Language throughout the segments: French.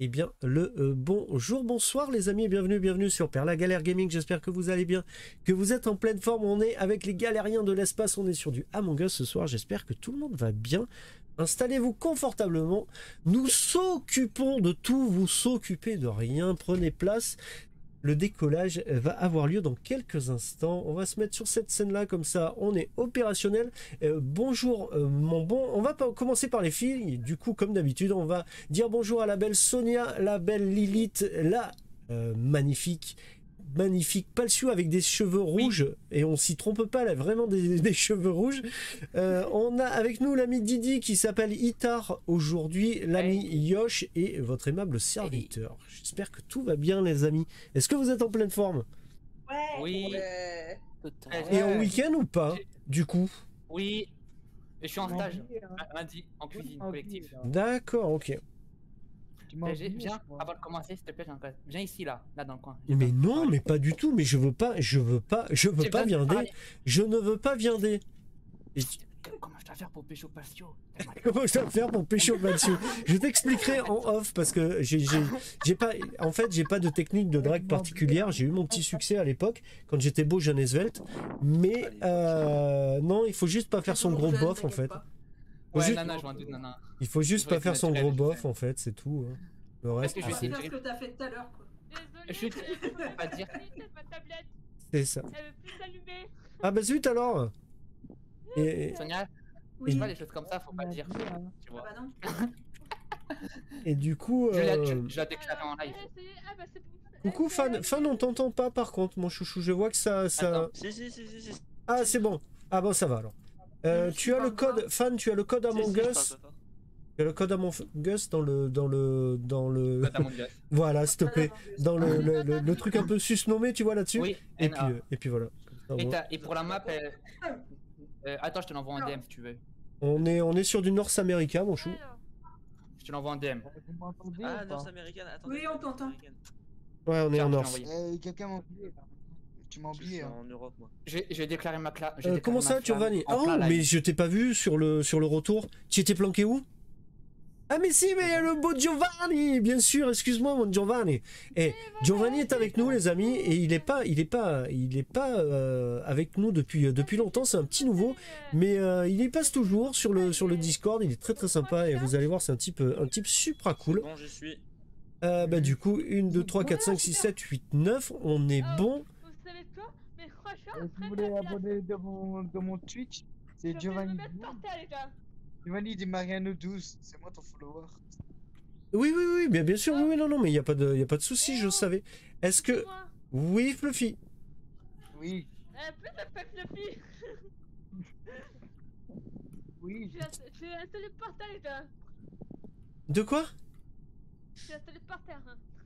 Eh bien, bonjour, bonsoir les amis et bienvenue sur Perla Galère Gaming. J'espère que vous allez bien, que vous êtes en pleine forme. On est avec les galériens de l'espace, on est sur du Among Us ce soir. J'espère que tout le monde va bien. Installez-vous confortablement. Nous s'occupons de tout, vous s'occupez de rien. Prenez place. Le décollage va avoir lieu dans quelques instants. On va se mettre sur cette scène-là, comme ça, on est opérationnel. Bonjour, mon bon. On va commencer par les filles. Du coup, comme d'habitude, on va dire bonjour à la belle Sonia, la belle Lilith, la magnifique Palsu avec des cheveux rouges. Et on s'y trompe pas, elle a vraiment des cheveux rouges. On a avec nous l'ami Didi qui s'appelle Itar aujourd'hui, l'ami Yosh et votre aimable serviteur. J'espère que tout va bien les amis. Est-ce que vous êtes en pleine forme? Oui. Et en week-end ou pas, du coup? Oui. Je suis en stage, lundi, en cuisine collective. D'accord, ok. Viens, avant de commencer, s'il te plaît, viens ici, là dans le coin. Mais non, mais pas du tout, mais je veux pas viander. Je ne veux pas viander. Comment je dois faire pour pécho Patio? Comment je dois faire pour pécho Patio? Je t'expliquerai en off parce que j'ai pas de technique de drague particulière. J'ai eu mon petit succès à l'époque quand j'étais beau, jeune et svelte. Mais non, il faut juste pas faire son gros bof en fait. Ouais, Nana, je m'en doute, Nana. Il faut juste pas faire son gros bof en fait, c'est tout. Hein. Le reste, je vais faire ce que t'as fait tout à l'heure. Désolé, je peux pas dire. C'est ça. Elle veut plus s'allumer. Ah bah zut alors. Sonia, oui. pas des choses comme ça, faut pas dire. Tu vois. Ah bah non. Et du coup. Je la déclare en live. Coucou Fan, on t'entend pas par contre, mon chouchou. Je vois que ça. Si. Ah c'est bon. Ah bon ça va alors. Tu as le code Fan, tu as le code Among Us. Tu as le code Among Us dans le. Voilà, s'il te plaît. Dans le truc un peu susnommé, tu vois là-dessus. Oui. Et puis voilà. Et pour la map, attends, je te l'envoie en DM si tu veux. On est sur du North America, mon chou. Je te l'envoie en DM. Ah, North American, attends. Oui, on t'entend. Ouais, on est en North. Quelqu'un m'a oublié. Tu m'as oublié. Je suis en Europe, moi. J'ai déclaré ma classe. Comment ça, Giovanni? Oh, mais je t'ai pas vu sur le retour. Tu étais planqué où? Ah mais si, mais le beau Giovanni, bien sûr, excuse-moi mon Giovanni. Et Giovanni est avec nous les amis et il est pas avec nous depuis longtemps, c'est un petit nouveau, mais il y passe toujours sur le Discord, il est très sympa et vous allez voir c'est un type super cool. Bon, je suis. Bah du coup 1, 2, 3, 4, 5, 6, 7, 8, 9, on est bon. Vous savez quoi? Mais franchement, Si vous voulez abonner de mon Twitch, c'est Giovanni. Giovanni dit Mariano 12, c'est moi ton follower. Oui, bien sûr, oui, non, mais il y a pas de souci, je savais. Est-ce que oui, Fluffy? Oui. Plus ça fait Fluffy. Oui. J'ai installé par terre, les gars. De quoi? J'ai installé par terre.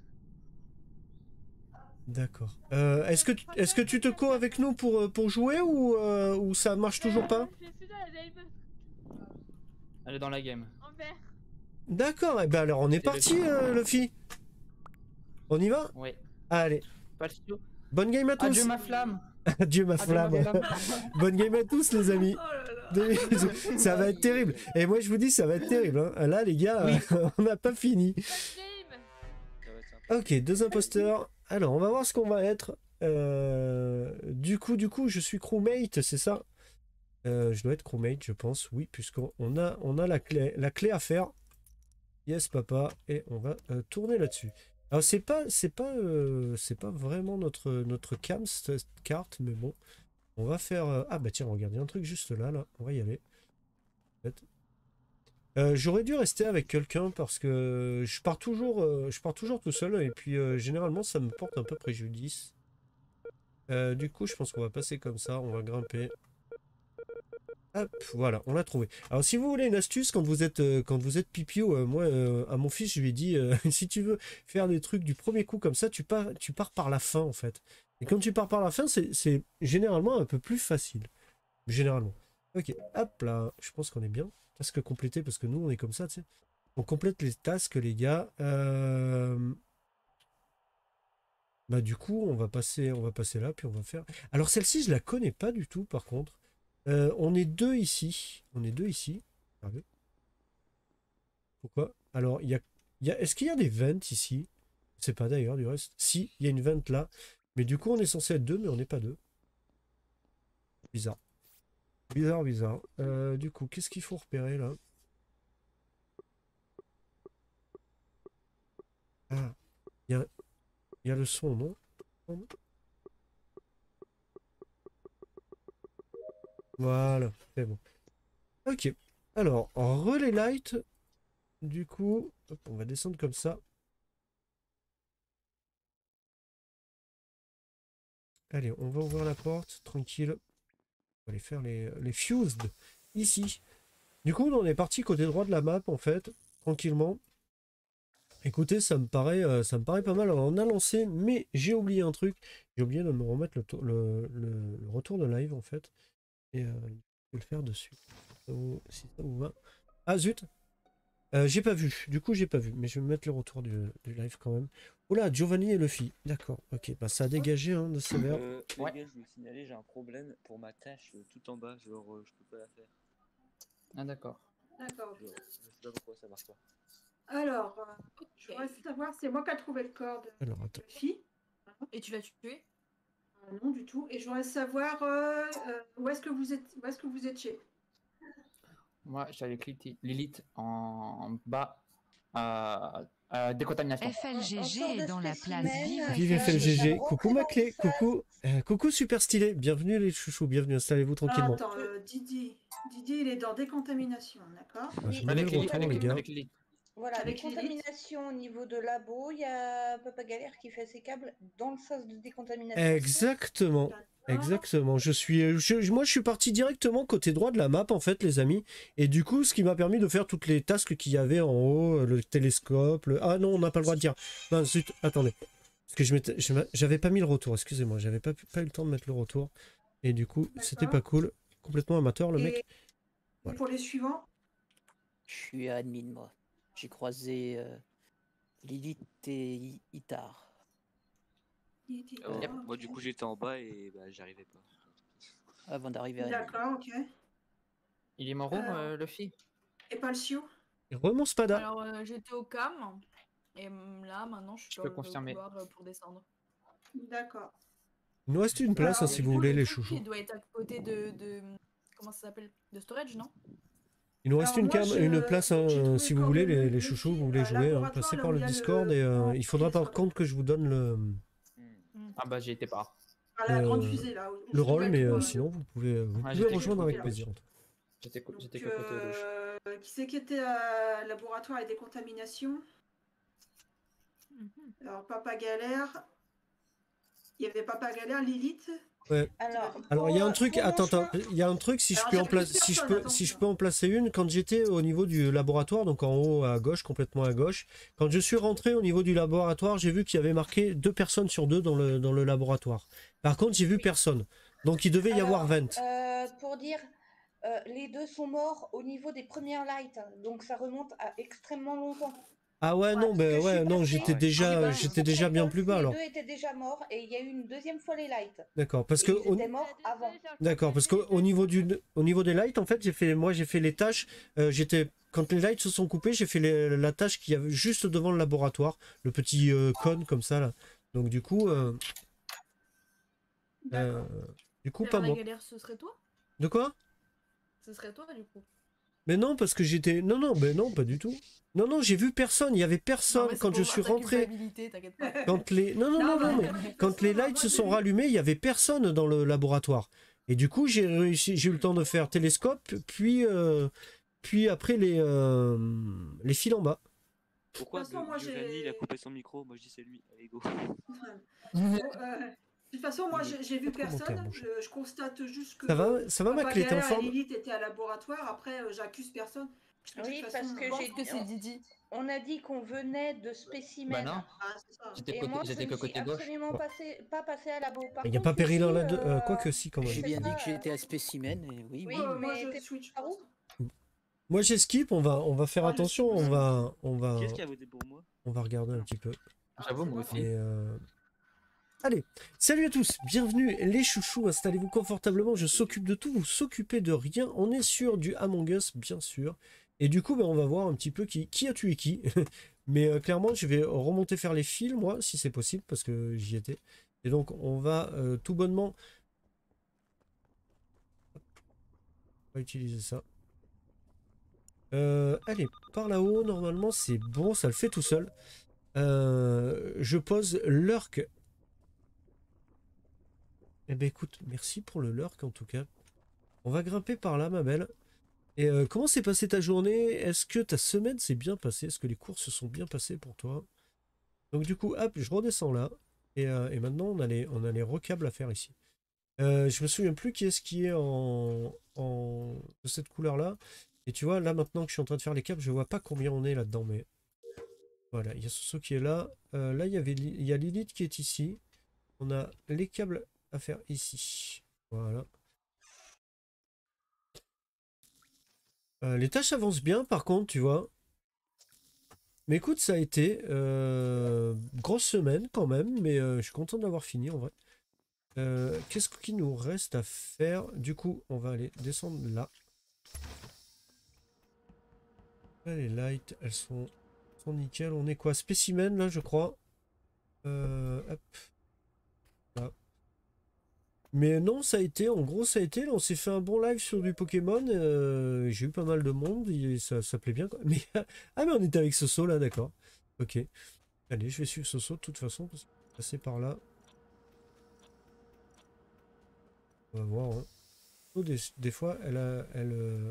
D'accord. Est-ce que tu te co avec nous pour jouer ou ça marche toujours pas? Je suis dans la game. Elle est dans la game. En vert. D'accord, et ben alors on est parti, Luffy. On y va? Oui. Allez. Bonne game à tous. Adieu ma flamme. Adieu ma flamme. Bonne game à tous les amis. Ça va être terrible. Et moi je vous dis ça va être terrible. Hein. Là les gars, on n'a pas fini. Ok, 2 imposteurs. Alors on va voir ce qu'on va être. Du coup je suis crewmate, c'est ça? Je dois être crewmate, je pense, oui, puisqu'on a la clé à faire. Yes, papa, et on va tourner là-dessus. Alors c'est pas vraiment notre cam cette carte, mais bon, on va faire. Ah bah tiens, regardez un truc juste là, on va y aller. En fait. J'aurais dû rester avec quelqu'un parce que je pars toujours tout seul et puis généralement ça me porte un peu préjudice. Du coup, je pense qu'on va passer comme ça, on va grimper. Hop, voilà, on l'a trouvé. Alors si vous voulez une astuce quand vous êtes pipiou, moi à mon fils je lui ai dit si tu veux faire des trucs du premier coup comme ça, tu pars par la fin en fait. Et quand tu pars par la fin, c'est généralement un peu plus facile. Généralement. Ok, hop là, je pense qu'on est bien. Task complété parce que nous on est comme ça, tu sais. On complète les tasks les gars. Bah du coup on va passer là puis on va faire. Alors celle-ci je la connais pas du tout par contre. On est deux ici. Regardez. Pourquoi? Alors, il y a Est-ce qu'il y a des vents ici? Je sais pas d'ailleurs du reste. Si, il y a une vente là. Mais du coup, on est censé être deux, mais on n'est pas deux. Bizarre. Bizarre, bizarre. Du coup, qu'est-ce qu'il faut repérer là? Ah, il y a le son, non? Voilà, c'est bon. Ok. Alors, relais light. Du coup, hop, on va descendre comme ça. Allez, on va ouvrir la porte, tranquille. On va aller faire les fused ici. Du coup, on est parti côté droit de la map, en fait, tranquillement. Écoutez, ça me paraît pas mal. Alors, on a lancé, mais j'ai oublié un truc. J'ai oublié de me remettre le retour de live, en fait. Et je vais le faire dessus. Si ça vous va. Ah, zut! J'ai pas vu. Du coup, j'ai pas vu. Mais je vais me mettre le retour du live quand même. Oula, Giovanni et Luffy. D'accord. Ok, bah ça a dégagé hein, de sévère. Les gars, je voulais signaler, j'ai un problème pour ma tâche tout en bas. Genre, je peux pas la faire. Ah, d'accord. D'accord. Je sais pas pourquoi ça marche pas. Alors, je voudrais savoir, c'est moi qui ai trouvé le corps de Alors, attends. Luffy. Et tu l'as tué? Non, du tout. Et je voudrais savoir où est-ce que vous étiez. Moi, j'avais cliqué Lilith en bas décontamination. FLGG est dans la place vive. Vive FLGG. Coucou ma clé. Coucou. Coucou super stylé. Bienvenue les chouchous. Bienvenue. Installez-vous tranquillement. Attends, Didi, il est dans décontamination, d'accord? Je mets le retour, les gars. Voilà, Avec décontamination au niveau de labo, il y a Papa Galère qui fait ses câbles dans le sas de décontamination. Exactement. Exactement. Moi, je suis parti directement côté droit de la map, en fait, les amis. Et du coup, ce qui m'a permis de faire toutes les tasks qu'il y avait en haut, le télescope. Ah non, on n'a pas le droit de dire. Non, zut, attendez. Parce que j'avais pas mis le retour, excusez-moi. J'avais pas eu le temps de mettre le retour. Et du coup, c'était pas cool. Complètement amateur, le mec. Voilà. Pour les suivants? Je suis admin, moi. J'ai croisé Lilith et Itar. Moi, du coup, j'étais en bas et bah, j'arrivais pas. Avant d'arriver à D'accord, ok. Il est mort où, Luffy? Et pas le Sioux? Et remonte Spada. Alors, j'étais au cam. Et là, maintenant, je suis peux dans confirmer. le couloir pour descendre. D'accord. Il nous reste une place, hein, si vous voulez, les chouchous. Il doit être à côté de... Comment ça s'appelle? De storage, non? Il nous reste une place, hein, si vous voulez, les chouchous, vous voulez jouer, hein, passez par le Discord et il faudra par contre que je vous donne le... Ah bah j'y étais pas. La grande fusée, là, le rôle, mais sinon vous pouvez rejoindre avec plaisir. J'étais que côté gauche. Qui c'est qui était à laboratoire et décontamination? Alors, Papa Galère. Il y avait Papa Galère, Lilith. Ouais. Alors il y a un truc, attends, il y a un truc, si je peux en placer une, quand j'étais au niveau du laboratoire, donc en haut à gauche, complètement à gauche, quand je suis rentré au niveau du laboratoire, j'ai vu qu'il y avait marqué 2 personnes sur 2 dans le laboratoire. Par contre, j'ai vu personne. Donc il devait y avoir 20. Pour dire, les 2 sont morts au niveau des premières lights, donc ça remonte à extrêmement longtemps. Ah ouais, non, mais ouais, non, j'étais déjà bien plus bas alors. Les 2 étaient déjà morts et il y a eu une deuxième fois les lights. D'accord, parce que ils étaient morts avant. D'accord, parce qu'au niveau des lights, en fait, j'ai fait les tâches. Quand les lights se sont coupés, j'ai fait la tâche qu'il y avait juste devant le laboratoire, le petit cône comme ça là. Donc du coup, pas moi. Galère, ce serait toi? De quoi? Ce serait toi du coup. Mais non, parce que j'étais... Non, mais non, pas du tout. Non, j'ai vu personne. Il y avait personne quand je suis rentré. Quand les... Non, mais quand les lights se sont rallumés, il y avait personne dans le laboratoire. Et du coup, j'ai eu le temps de faire télescope, puis après les fils en bas. Pourquoi Giovanni il a coupé son micro? Moi je dis c'est lui. Allez go. De toute façon, moi j'ai vu personne, je constate juste que... Ça va ma clé, t'es en forme? Lilith était à laboratoire, après j'accuse personne. Oui, parce que j'ai que c'est Didi. On a dit qu'on venait de spécimens. Bah non, j'étais que côté gauche. Absolument pas passé à labo. Il n'y a pas péril en là-dedans, quoique si quand même. J'ai bien dit que j'étais à spécimen, et oui. Oui, moi mais je switch. Moi j'ai skip, on va faire attention, on va... Qu'est-ce qui a voté pour moi? On va regarder un petit peu. J'avoue, moi aussi. Allez, salut à tous, bienvenue les chouchous, installez-vous confortablement, je s'occupe de tout, vous s'occupez de rien, on est sur du Among Us bien sûr, et du coup on va voir un petit peu qui a tué qui, Mais clairement, je vais remonter faire les fils, moi, si c'est possible, parce que j'y étais. Et donc, on va tout bonnement... On va utiliser ça. Allez, par là-haut, normalement, c'est bon, ça le fait tout seul. Je pose lurk. Eh ben écoute, merci pour le lurk en tout cas. On va grimper par là, ma belle. Et comment s'est passée ta journée? Est-ce que ta semaine s'est bien passée? Est-ce que les courses se sont bien passées pour toi? Donc du coup, hop, je redescends là. Et maintenant, on a les recables à faire ici. Je me souviens plus qui est-ce qui est de cette couleur-là. Et tu vois, là maintenant que je suis en train de faire les câbles, je vois pas combien on est là-dedans. Mais voilà, il y a Soso qui est là. Là, il y a Lilith qui est ici. On a les câbles à faire ici. Voilà. Les tâches avancent bien par contre, tu vois. Mais écoute, ça a été grosse semaine quand même, mais je suis content d'avoir fini en vrai. Qu'est-ce qu'il nous reste à faire? Du coup, on va aller descendre là. Là, les lights, elles sont nickel. On est quoi? Spécimen là, je crois. Hop. Là. Mais non, ça a été, en gros, ça a été. Là, on s'est fait un bon live sur du Pokémon. J'ai eu pas mal de monde. Et ça plaît bien. Mais, ah, mais on était avec Soso là, d'accord. Ok. Allez, je vais suivre Soso de toute façon. Parce que passer par là. On va voir. Hein. Oh, des fois, elle.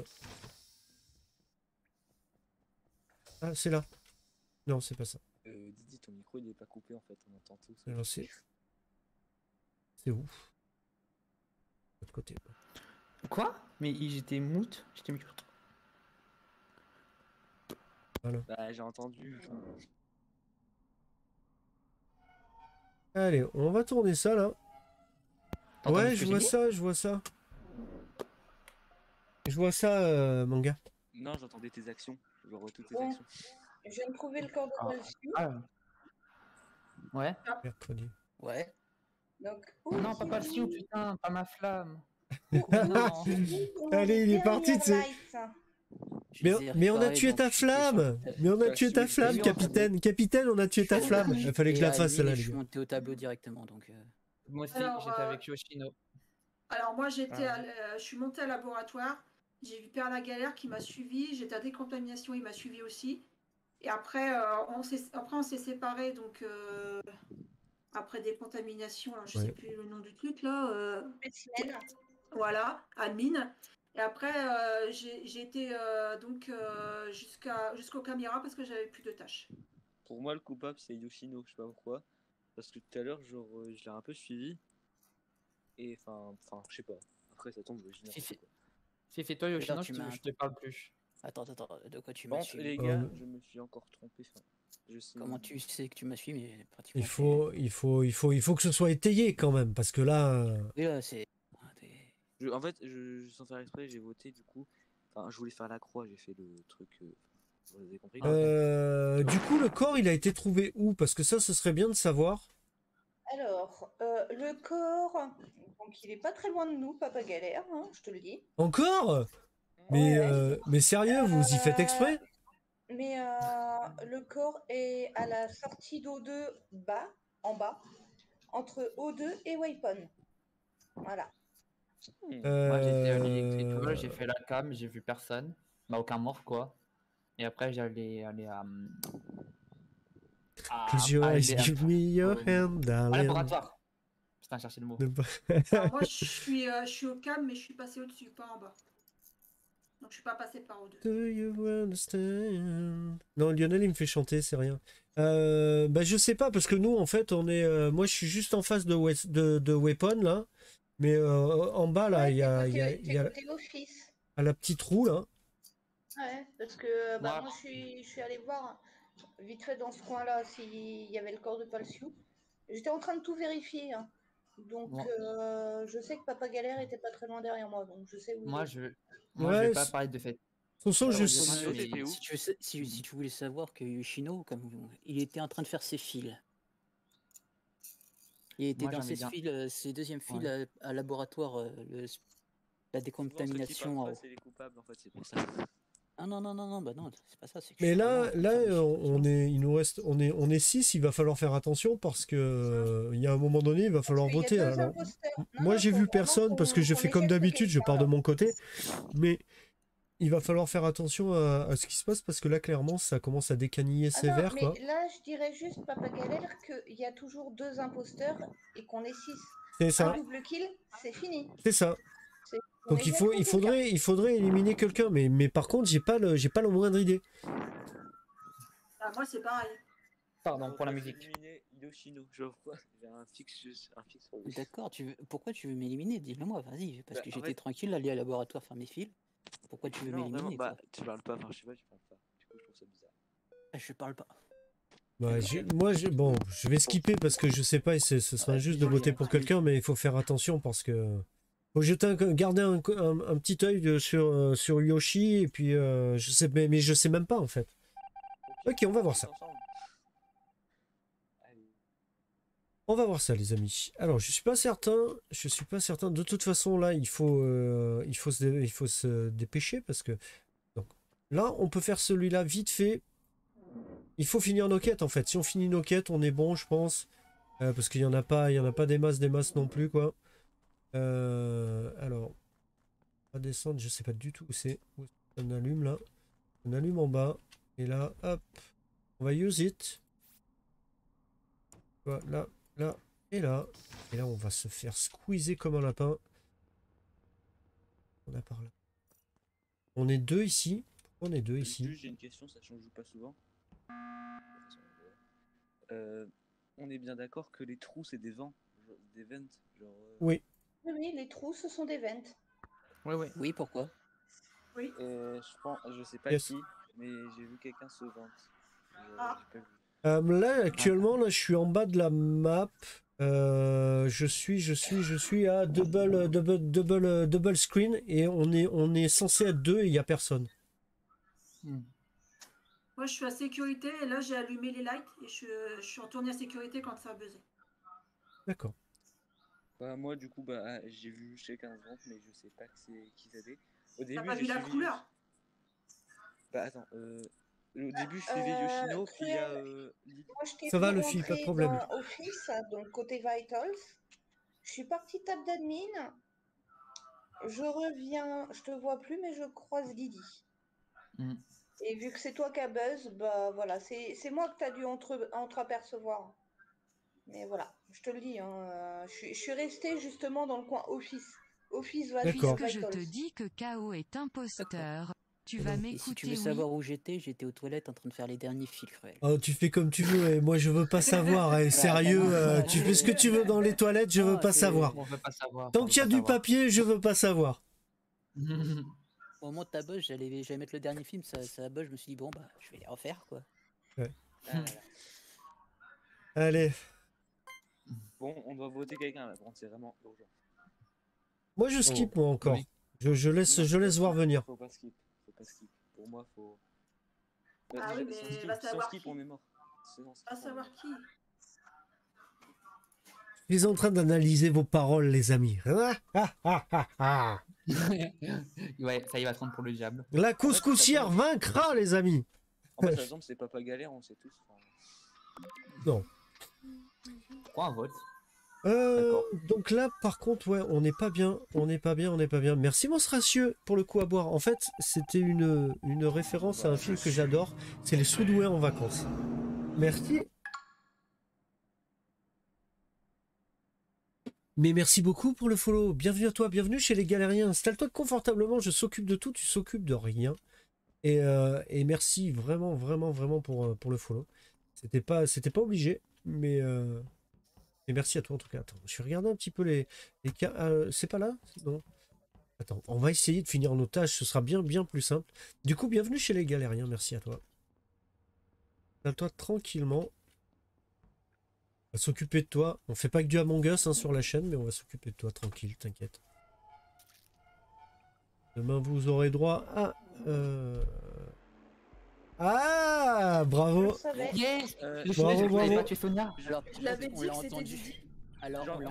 Ah, c'est là. Non, c'est pas ça. Didi, ton micro il est pas coupé en fait, on entend tout. Alors c'est où? De l'autre côté. Quoi? Mais j'étais mute? J'étais mute. Voilà. Bah j'ai entendu. Allez, on va tourner ça là. Ouais, je vois ça, je vois ça. Je vois ça, manga. Non, j'entendais tes actions. Je vois toutes tes actions. Je viens de trouver le corps de Palciu. Ouais. Mercredi. Ouais. Donc, non, pas Palciu, putain, pas ma flamme. Allez, il est parti, tu sais. Mais on a tué ta flamme. Mais on a tué ta flamme, capitaine. Capitaine, on a tué ta flamme. Il fallait que je la fasse là, les Je suis gars. monté au tableau directement, donc... Moi aussi, Alors, j'étais avec Yoshino. Alors moi, je suis monté à laboratoire. J'ai vu Père la Galère qui m'a suivi. J'étais à décontamination, il m'a suivi aussi. Et après, on s'est séparés, donc après décontamination, alors je sais plus le nom du truc là. Voilà, admin. Et après, j'ai été donc jusqu'aux caméras parce que j'avais plus de tâches. Pour moi, le coupable c'est Yoshino, je sais pas pourquoi. Parce que tout à l'heure, genre, je l'ai un peu suivi. Et enfin, je sais pas. Après, ça tombe, je Si c'est toi, Yoshino, je te parle plus. Attends, de quoi tu m'as suivi? Les gars, je me suis encore trompé. Je sais... Comment tu sais que tu m'as suivi, mais pratiquement... Il faut que ce soit étayé quand même, parce que là... Oui, là, c'est... En fait, sans faire exprès, j'ai voté du coup. Enfin, je voulais faire la croix, j'ai fait le truc... vous avez compris. Du coup, le corps, il a été trouvé où? Parce que ça, ce serait bien de savoir. Alors, le corps, donc il est pas très loin de nous, Papa Galère, hein, je te le dis. Encore? Mais sérieux, vous y faites exprès? Mais le corps est à la sortie d'O2 en bas, entre O2 et Waypon. Voilà. Moi j'étais à l'électrique, j'ai fait la cam, j'ai vu personne, bah aucun mort quoi. Et après j'allais aller à Close your eyes, give me your hand, darling. À laboratoire. Putain, chercher le mot. Alors moi je suis au cam, mais je suis passé au-dessus, pas en bas. Donc je suis pas passé par O2. Do you understand? Non, Lionel il me fait chanter, c'est rien. Bah je sais pas parce que nous en fait on est, moi je suis juste en face de Weapon là, mais en bas là il y a à la petite roue là. Ouais, parce que moi je suis allé voir vite fait dans ce coin là s'il y avait le corps de Palciu. J'étais en train de tout vérifier. Hein. Donc je sais que Papa Galère était pas très loin derrière moi, donc je sais où. Moi je vais pas parler de fait. Si tu voulais savoir que Yoshino, comme il était en train de faire ses fils. Il était dans ses deuxièmes fils à laboratoire, la décontamination. C'est les coupables en fait, c'est pour ça. Ah non, bah non, c'est pas ça. Que Mais là, il nous reste, on est 6, il va falloir faire attention parce que il y a un moment donné, il va falloir voter. Alors, moi, j'ai vu personne parce que je fais comme d'habitude, je pars de mon côté. Mais il va falloir faire attention à ce qui se passe parce que là, clairement, ça commence à décaniller sévère. Mais quoi. là, je dirais juste, Papa Galère, qu'il y a toujours 2 imposteurs et qu'on est 6. C'est ça. Un double kill, c'est fini. C'est ça. Donc il faudrait éliminer quelqu'un, mais par contre j'ai pas le moindre idée. Ah, moi c'est pareil. Pardon pour la musique. D'accord, pourquoi tu veux m'éliminer? Dis-le-moi, vas-y, parce que j'étais tranquille, aller au laboratoire faire mes fils. Pourquoi tu veux m'éliminer? Bah, tu parles pas, enfin je sais pas, tu parles pas. Du coup je trouve ça bizarre. Je parle pas. Ouais, bon, je vais skipper parce que je sais pas, ce sera injuste de voter pour quelqu'un, mais il faut faire attention parce que faut garder un petit œil sur Yoshi et puis je sais, mais je sais même pas en fait. Ok, on va voir ça. On va voir ça, les amis. Alors, je suis pas certain. De toute façon, là, il faut se dépêcher parce que donc là, on peut faire celui-là vite fait. Il faut finir nos quêtes en fait. Si on finit nos quêtes, on est bon, je pense, parce qu'il y en a pas des masses non plus quoi. Alors, on va descendre. Je sais pas du tout où c'est. On allume là. On allume en bas et là, hop, on va use it. Voilà. Là et là. Et là, on va se faire squeezer comme un lapin. On a par là. On est 2 ici. On est 2 ici. J'ai une question, ça change pas souvent. On est bien d'accord que les trous, c'est des vents, des vents, genre... Oui. Oui, les trous, ce sont des vents. Oui, pourquoi? Oui. Je sais pas qui, mais j'ai vu quelqu'un se vent. Là actuellement là je suis en bas de la map. Je suis à double screen et on est censé être 2 et il n'y a personne. Moi je suis à sécurité et là j'ai allumé les lights et je suis retourné à sécurité quand ça a buzzé. D'accord. Bah, moi du coup j'ai vu chacun se vent mais je sais pas qui c'était. Au début, t'as pas vu la couleur? Bah attends, au début, je suivais Yoshino, puis il y a... Ça va, Luffy, pas de problème. Dans Office, donc côté Vitals. Je suis partie table d'admin. Je reviens, je te vois plus, mais je croise Didi. Et vu que c'est toi qui as buzz, bah voilà, c'est moi que tu as dû entreapercevoir. Mais voilà, je te le dis, hein, je suis restée justement dans le coin Office. Office va Puisque je te dis que KO est imposteur. Tu vas m'écouter. Si tu veux savoir où j'étais aux toilettes en train de faire les derniers fils cruels. Oh, tu fais comme tu veux et moi je veux pas savoir. Sérieux, tu fais ce que tu veux dans les toilettes, je veux pas savoir. On veut pas savoir. Tant qu'il y a du papier, je veux pas savoir. Au moment de ta buzz, j'allais mettre le dernier film, ça buzz, je me suis dit bon bah je vais les refaire quoi. Ouais. Allez. Bon, on doit voter quelqu'un là, c'est vraiment urgent. Moi je skip moi encore. Oui. Je laisse voir venir. Faut pas skip. Pour moi, faut. Ah oui, mais va savoir skip, qui. On est mort. Va savoir qui. Je suis en train d'analyser vos paroles, les amis. Ouais, ça y va se prendre pour le diable. La couscoussière vaincra, les amis. En fait, par exemple, c'est Papa Galère, on sait tous. Non. Quoi, un vote? Donc là, par contre, ouais, on n'est pas bien. Merci, Monstracieux, pour le coup à boire. En fait, c'était une référence à un film que j'adore. C'est Les Sous-doués en vacances. Merci. Mais merci beaucoup pour le follow. Bienvenue à toi, bienvenue chez les galériens. Installe-toi confortablement, je s'occupe de tout, tu s'occupes de rien. Et merci vraiment pour le follow. C'était pas obligé, mais merci à toi en tout cas. Attends, je vais regarder un petit peu les cas. C'est pas là? Non. Attends, on va essayer de finir nos tâches, ce sera bien plus simple. Du coup, bienvenue chez les galériens, merci à toi. Installe-toi tranquillement. On va s'occuper de toi. On fait pas que du Among Us sur la chaîne, mais on va s'occuper de toi tranquille, t'inquiète. Demain, vous aurez droit à... Ah, bravo. Yes. Bravo. Je l'avais dit que c'était Didi. Alors on l'a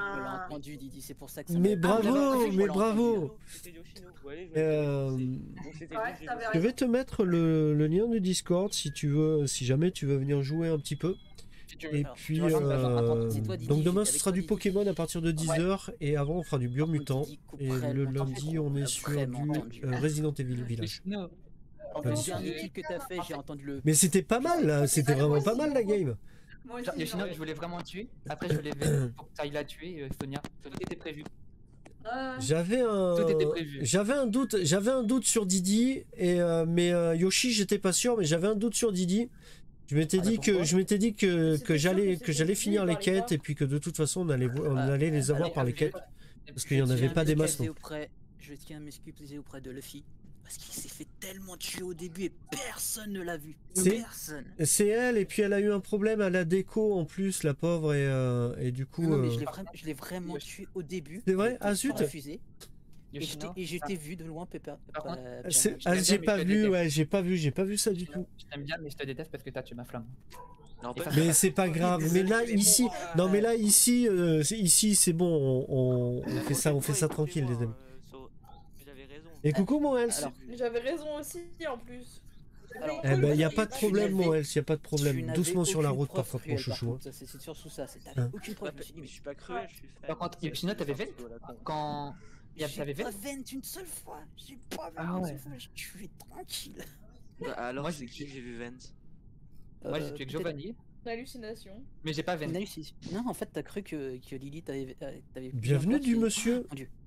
entendu Didi, c'est pour ça que ça mais bravo. c'était Ouais, vous, j'ai t'avais vu. Je vais te mettre le lien du Discord si tu veux, si jamais tu veux venir jouer un petit peu. Et Alors, puis, tu vois, attends, c'est toi, Didi, donc demain j'étais ce avec sera toi, du Didi. Pokémon à partir de 10h et avant on fera du Par contre, Biomutant. Didi, coupe Et très le longtemps, lundi on on est a sur vraiment du entendu. Resident Evil Village. Yoshino, En Vas-y. fait, le dernier kill que t'as fait, j'ai entendu le. Mais c'était pas mal là, c'était vraiment pas mal la game. Moi aussi, Yoshino, genre. je voulais vraiment te tuer. Après, je voulais venir pour que tu ailles la tuer, Sonia. Tout était prévu. J'avais Tout était prévu. j'avais un doute sur Didi et mais Yoshi j'étais pas sûr mais j'avais un doute sur Didi. Je m'étais dit que j'allais finir les quêtes et puis que de toute façon on allait les avoir par les quêtes parce qu'il y en avait pas des masses. Je tiens à m'excuser auprès de Luffy parce qu'il s'est fait tellement tuer au début et personne ne l'a vu. Personne. C'est elle et puis elle a eu un problème à la déco en plus la pauvre et du coup. Non mais je l'ai vraiment tué au début. C'est vrai? Ah zut. Et j'étais vu de loin Pepper. J'ai pas vu, ouais, j'ai pas vu ça du tout. Je t'aime bien, mais je te déteste parce que t'as tué ma flamme. Mais c'est pas grave. Mais là ici, non mais là ici, ici c'est bon, on fait ça tranquille les amis. Et coucou mon Els. J'avais raison aussi en plus. Eh ben y a pas de problème mon Els, y a pas de problème. Doucement sur la route par contre mon chouchou. C'est surtout ça, t'avais aucune preuve. Mais je suis pas cruel, je suis fait. Par contre, Yoshino, t'avais fait quand. J'ai pas vent une seule fois. J'ai pas vent une seule fois. Je suis tranquille. Bah, alors, moi, c'est qui que j'ai vu Vent? Moi, j'ai tué que Giovanni. Une hallucination. Mais j'ai pas Vent. Non, en fait, t'as cru que Lily t'avait. Bienvenue du monsieur. Mon dieu.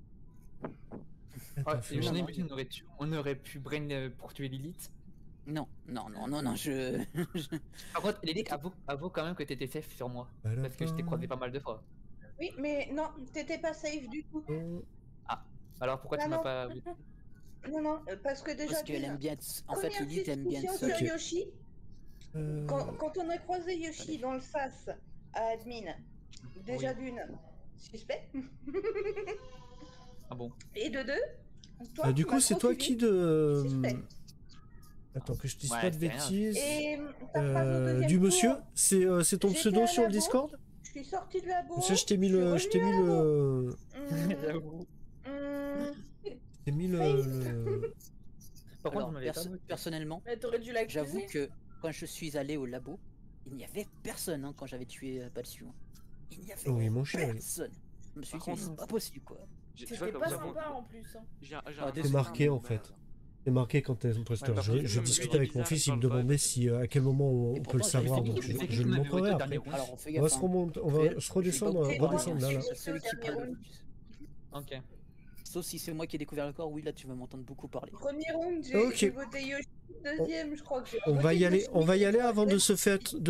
On aurait pu brain pour tuer Lilith. Non, je. Par contre, Lilith, avoue quand même que t'étais safe sur moi. Parce que je t'ai croisé pas mal de fois. Oui, mais non, t'étais pas safe du tout. Ah, alors pourquoi tu m'as pas. Non, parce que déjà. Parce qu'elle aime bien. En fait, Lilith aime bien ça. Sur Yoshi, quand on a croisé Yoshi dans le sas à admin, déjà d'une, suspect. Ah bon. Et de deux, du coup, c'est toi qui de. Attends, que je dise pas de bêtises. Du monsieur, c'est ton pseudo sur le Discord? Je suis sorti de la bourse. Ça, je t'ai mis le. Je t'ai mis le. Par contre, personnellement, j'avoue que quand je suis allé au labo, il n'y avait personne quand j'avais tué Palsu. Il n'y avait personne. Je me suis dit, c'est pas possible quoi. C'était pas sympa en plus. C'est marqué en fait. C'est marqué quand t'es imposteur. Je discutais avec mon fils, il me demandait si à quel moment on peut le savoir, donc je le montrerai après. On va se redescendre là. Ok. Sauf si c'est moi qui ai découvert le corps, oui là tu vas m'entendre beaucoup parler. Premier round, j'ai voté Yoshi. Deuxième, je crois que j'ai. On va y aller avant de se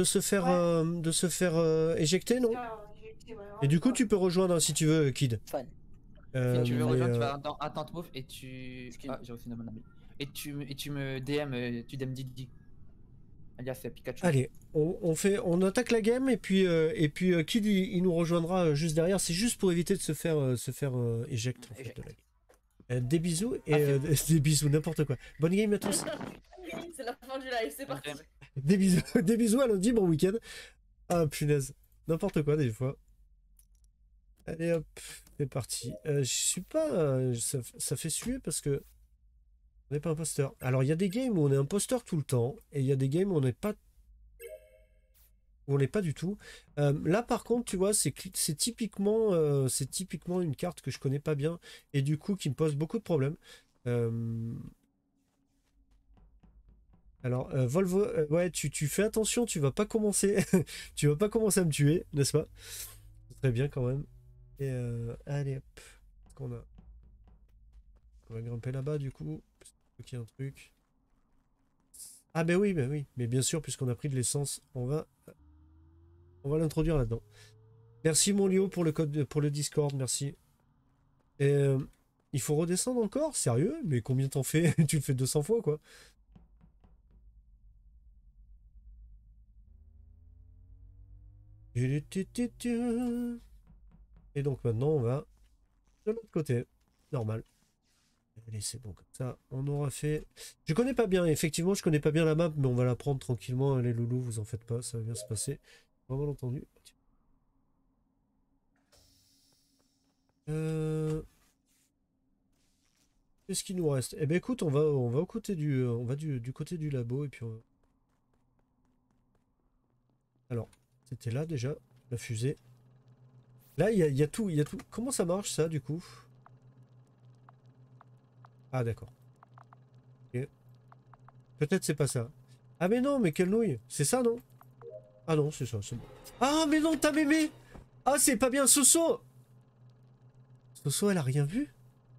faire éjecter, non? Et du coup tu peux rejoindre si tu veux, Kid. Fan. Si tu veux rejoindre, tu vas dans Attente Move et tu. Ah, j'ai aussi mon ami. Et tu me DM, tu DM Didi. Alias Pikachu. Allez, on attaque la game et puis Kid il nous rejoindra juste derrière. C'est juste pour éviter de se faire éjecter en fait, de la game. Des bisous et des bisous, n'importe quoi. Bonne game à tous. C'est la fin du live, c'est parti. Des bisous à lundi, bon week-end. Ah punaise, n'importe quoi des fois. Allez hop, c'est parti. Je suis pas. Ça fait suer parce que. On n'est pas imposteur. Alors il y a des games où on est imposteur tout le temps. Et il y a des games où on n'est pas. Où on n'est pas du tout. Là par contre, tu vois, c'est typiquement une carte que je connais pas bien. Et du coup qui me pose beaucoup de problèmes. Alors, Volvo, ouais, tu fais attention, tu vas pas commencer. Tu vas pas commencer à me tuer, n'est-ce pas? Ce serait bien quand même. Et allez hop, qu'on a. On va grimper là-bas du coup. Il y a un truc. Ah ben oui, mais bien sûr, puisqu'on a pris de l'essence, on va l'introduire là-dedans. Merci mon Léo pour le code pour le Discord, merci. Et il faut redescendre encore, sérieux? Mais combien t'en fais? Tu le fais 200 fois quoi. Et donc maintenant on va de l'autre côté, normal. Allez, c'est bon comme ça, on aura fait. Je connais pas bien, effectivement, je connais pas bien la map, mais on va la prendre tranquillement, les loulous, vous en faites pas, ça va bien se passer. Vraiment entendu. Qu'est-ce qu'il nous reste? Eh ben écoute, on va du côté du labo et puis alors, c'était là déjà, la fusée. Là, il y a tout, il y a tout. Comment ça marche ça du coup? Ah d'accord. Ok. Peut-être c'est pas ça. Ah mais non, mais quelle nouille. C'est ça, non? Ah non, c'est ça, c'est bon. Ah mais non, t'as mémé. Ah c'est pas bien, Soso. Soso, elle a rien vu?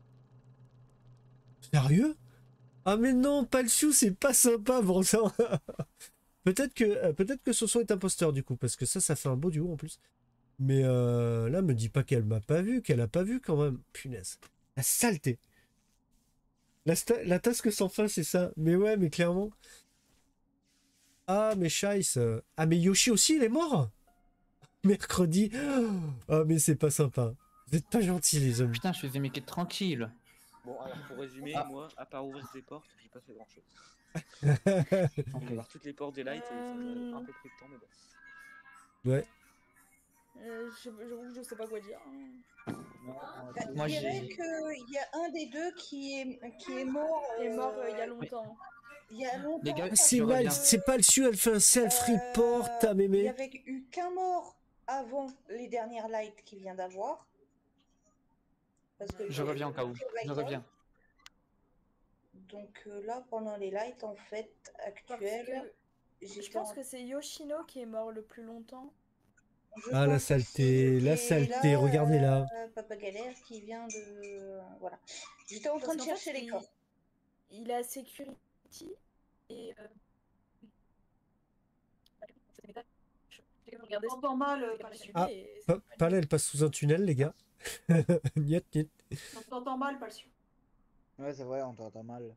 Sérieux? Ah mais non, Palciou, c'est pas sympa, bon ça. Peut-être que Soso est imposteur du coup, parce que ça fait un beau duo en plus. Mais là, me dis pas qu'elle m'a pas vu, qu'elle a pas vu quand même. Punaise. La saleté. La taske sans fin, c'est ça. Mais ouais, mais clairement. Ah, mais Scheisse. Ah, mais Yoshi aussi, il est mort. Mercredi. Ah, mais c'est pas sympa. Vous êtes pas gentils, les hommes. Putain, je faisais mes quêtes tranquilles. Bon, alors pour résumer, moi, à part ouvrir des portes, j'ai pas fait grand chose. On va voir toutes les portes des lights, ça m'a un peu pris de temps, mais bon. Ouais. J'avoue que je sais pas quoi dire. Je dirais qu'il y a un des deux qui est mort. Il est mort il y a longtemps. Il y a longtemps. Les gars, c'est pas le su, elle fait un self-report, ta mémé. Il y avait eu qu'un mort avant les dernières lights qu'il vient d'avoir. Je reviens au cas où. Je reviens. Donc là, pendant les lights, en fait, actuels... Je pense que c'est Yoshino qui est mort le plus longtemps. Ah, la saleté, regardez là. Papa Galère qui vient de... Voilà. J'étais en train de chercher les corps. Il est à Security et... On entend mal, Ah, Pal, elle passe sous un tunnel, les gars. Niet, niet. On t'entend mal, Palciou. Ouais, c'est vrai, on t'entend mal.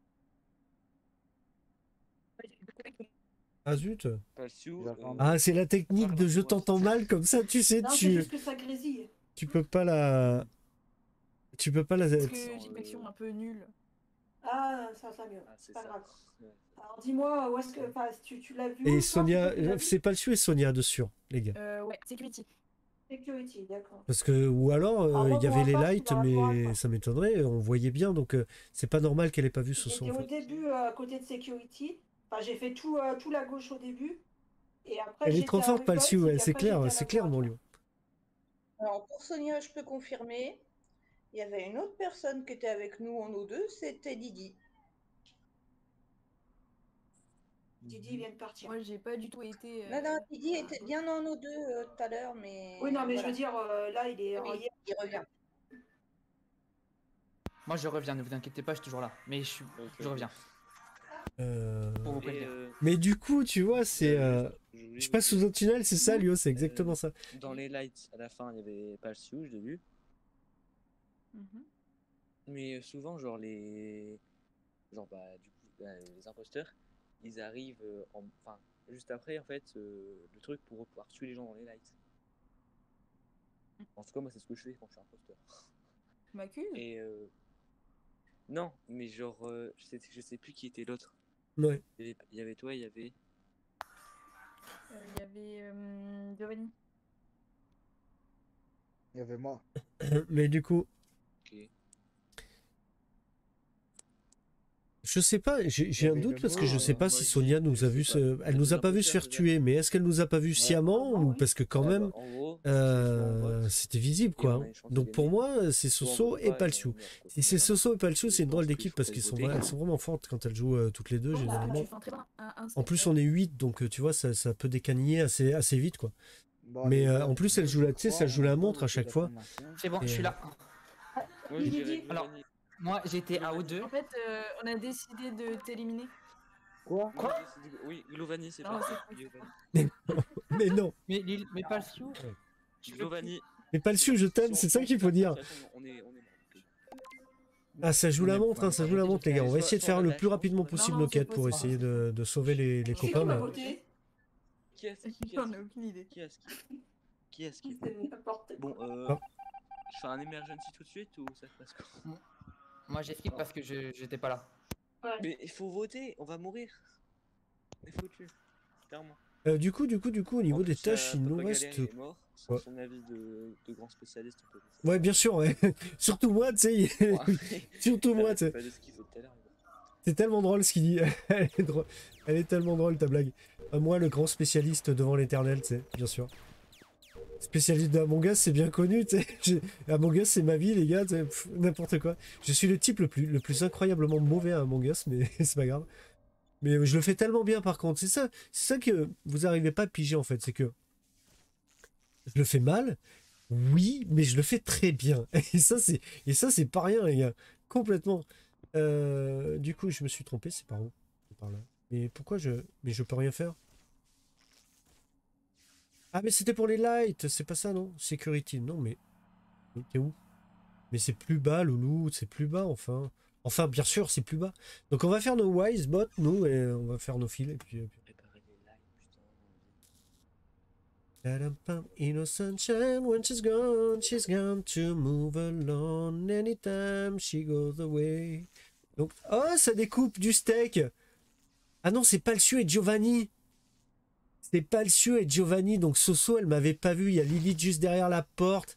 Ah zut. Palciou, Ah, c'est la technique de je t'entends mal, comme ça, tu sais, Non, c'est juste que ça grésille. tu peux pas la... Tu peux pas la... Parce que j'ai une connexion un peu nulle. Ah, ça mieux. Ah, c'est pas grave. Alors dis-moi, où est-ce que... Enfin, tu l'as vu Et ou Sonia, pas, tu l'as vu c'est pas le su et Sonia dessus, les gars. Ouais, Security. Security, d'accord. Parce que, ou alors, moi, il y pour avait les ma part, lights, je suis dans la mais droite. ça m'étonnerait, on voyait bien, donc c'est pas normal qu'elle ait pas vu ce son. J'étais En au fait. début à côté de Security. Enfin, j'ai fait tout la gauche au début. Et après, Elle est j'étais trop à forte, Revolt, Palciou, et puis c'est après, j'étais à c'est clair, mon laboratoire. lieu. Alors pour Sonia, je peux confirmer. Il y avait une autre personne qui était avec nous en O2, c'était Didi. Didi vient de partir. Moi, j'ai pas du tout été... Non, Didi était bien en O2 tout à l'heure, mais... Oui, non, mais voilà. je veux dire, là, il est... Oui, il revient. Moi, je reviens, ne vous inquiétez pas, je suis toujours là. Mais je reviens. Pour vous prévenir. Mais du coup, tu vois, c'est... Je passe sous un tunnel, c'est ça, Lio, c'est exactement ça. Dans les lights, à la fin, il y avait Palciou, je l'ai vu. Mais souvent, genre les... Genre, bah, du coup, les imposteurs, ils arrivent enfin, juste après, en fait, le truc pour pouvoir tuer les gens dans les lights. En tout cas, moi, c'est ce que je fais quand je suis imposteur. Tu m'accuses? Et non, mais genre, je sais plus qui était l'autre. Ouais. Il y avait toi, il y avait... Il y avait Giovanni. Il y avait moi. Mais du coup... Okay. Je sais pas, j'ai un doute parce que je sais pas si Sonia nous a vu elle nous a pas vu se faire tuer, mais est-ce qu'elle nous a pas vu sciemment ou parce que quand même c'était visible quoi. Donc pour moi c'est Soso et Palciou. Si c'est Soso et Palciou, c'est une drôle d'équipe parce qu'elles sont vraiment fortes quand elles jouent toutes les deux généralement. En plus on est 8 donc tu vois ça peut décaniller assez vite quoi. Mais en plus elle joue la montre à chaque fois. C'est bon, je suis là. Alors moi j'étais à O2. En fait, on a décidé de t'éliminer. Quoi? Oui, Glovani, c'est Non, pas Mais non. Mais Palciou. Glovani. Mais Palciou, je t'aime, c'est ça qu'il faut dire. Ah, ça joue la montre, hein, ça joue la montre, les gars. On va essayer de faire le plus rapidement possible nos quêtes pour essayer de sauver les copains. Là. Qui est-ce J'en ai aucune idée. Qui est-ce qui Bon, je fais un emergency tout de suite ou ça se passe comment? Moi j'ai flip parce que j'étais pas là. Mais il faut voter, on va mourir. Il faut tuer, clairement. Du coup, au niveau des tâches, il nous reste son avis de grand spécialiste. On peut dire. Ouais, bien sûr, ouais. Surtout moi, tu sais. Surtout moi, tu sais. C'est tellement drôle ce qu'il dit. Elle est tellement drôle ta blague. Moi, le grand spécialiste devant l'éternel, tu sais, bien sûr. Spécialiste d'Among Us, c'est bien connu, tu sais. Among Us, c'est ma vie, les gars, n'importe quoi. Je suis le type le plus incroyablement mauvais à Among Us, mais c'est pas grave. Mais je le fais tellement bien, par contre. C'est ça que vous arrivez pas à piger, en fait. C'est que je le fais mal, oui, mais je le fais très bien. Et ça, c'est pas rien, les gars. Complètement. Du coup, je me suis trompé, c'est par où? C'est par là. Mais pourquoi mais je peux rien faire? Ah, mais c'était pour les lights, c'est pas ça, non? Security, non, mais t'es où? Mais c'est plus bas, loulou, c'est plus bas, enfin. Enfin, bien sûr, c'est plus bas. Donc on va faire nos wise bot, nous, et on va faire nos fils, et puis... No sunshine when she's gone to move alone anytime she goes away. Donc, oh, ça découpe du steak. Ah non, c'est Palcieux et Giovanni. C'est Palcieux et Giovanni, donc Soso, elle m'avait pas vu. Il y a Lilith juste derrière la porte.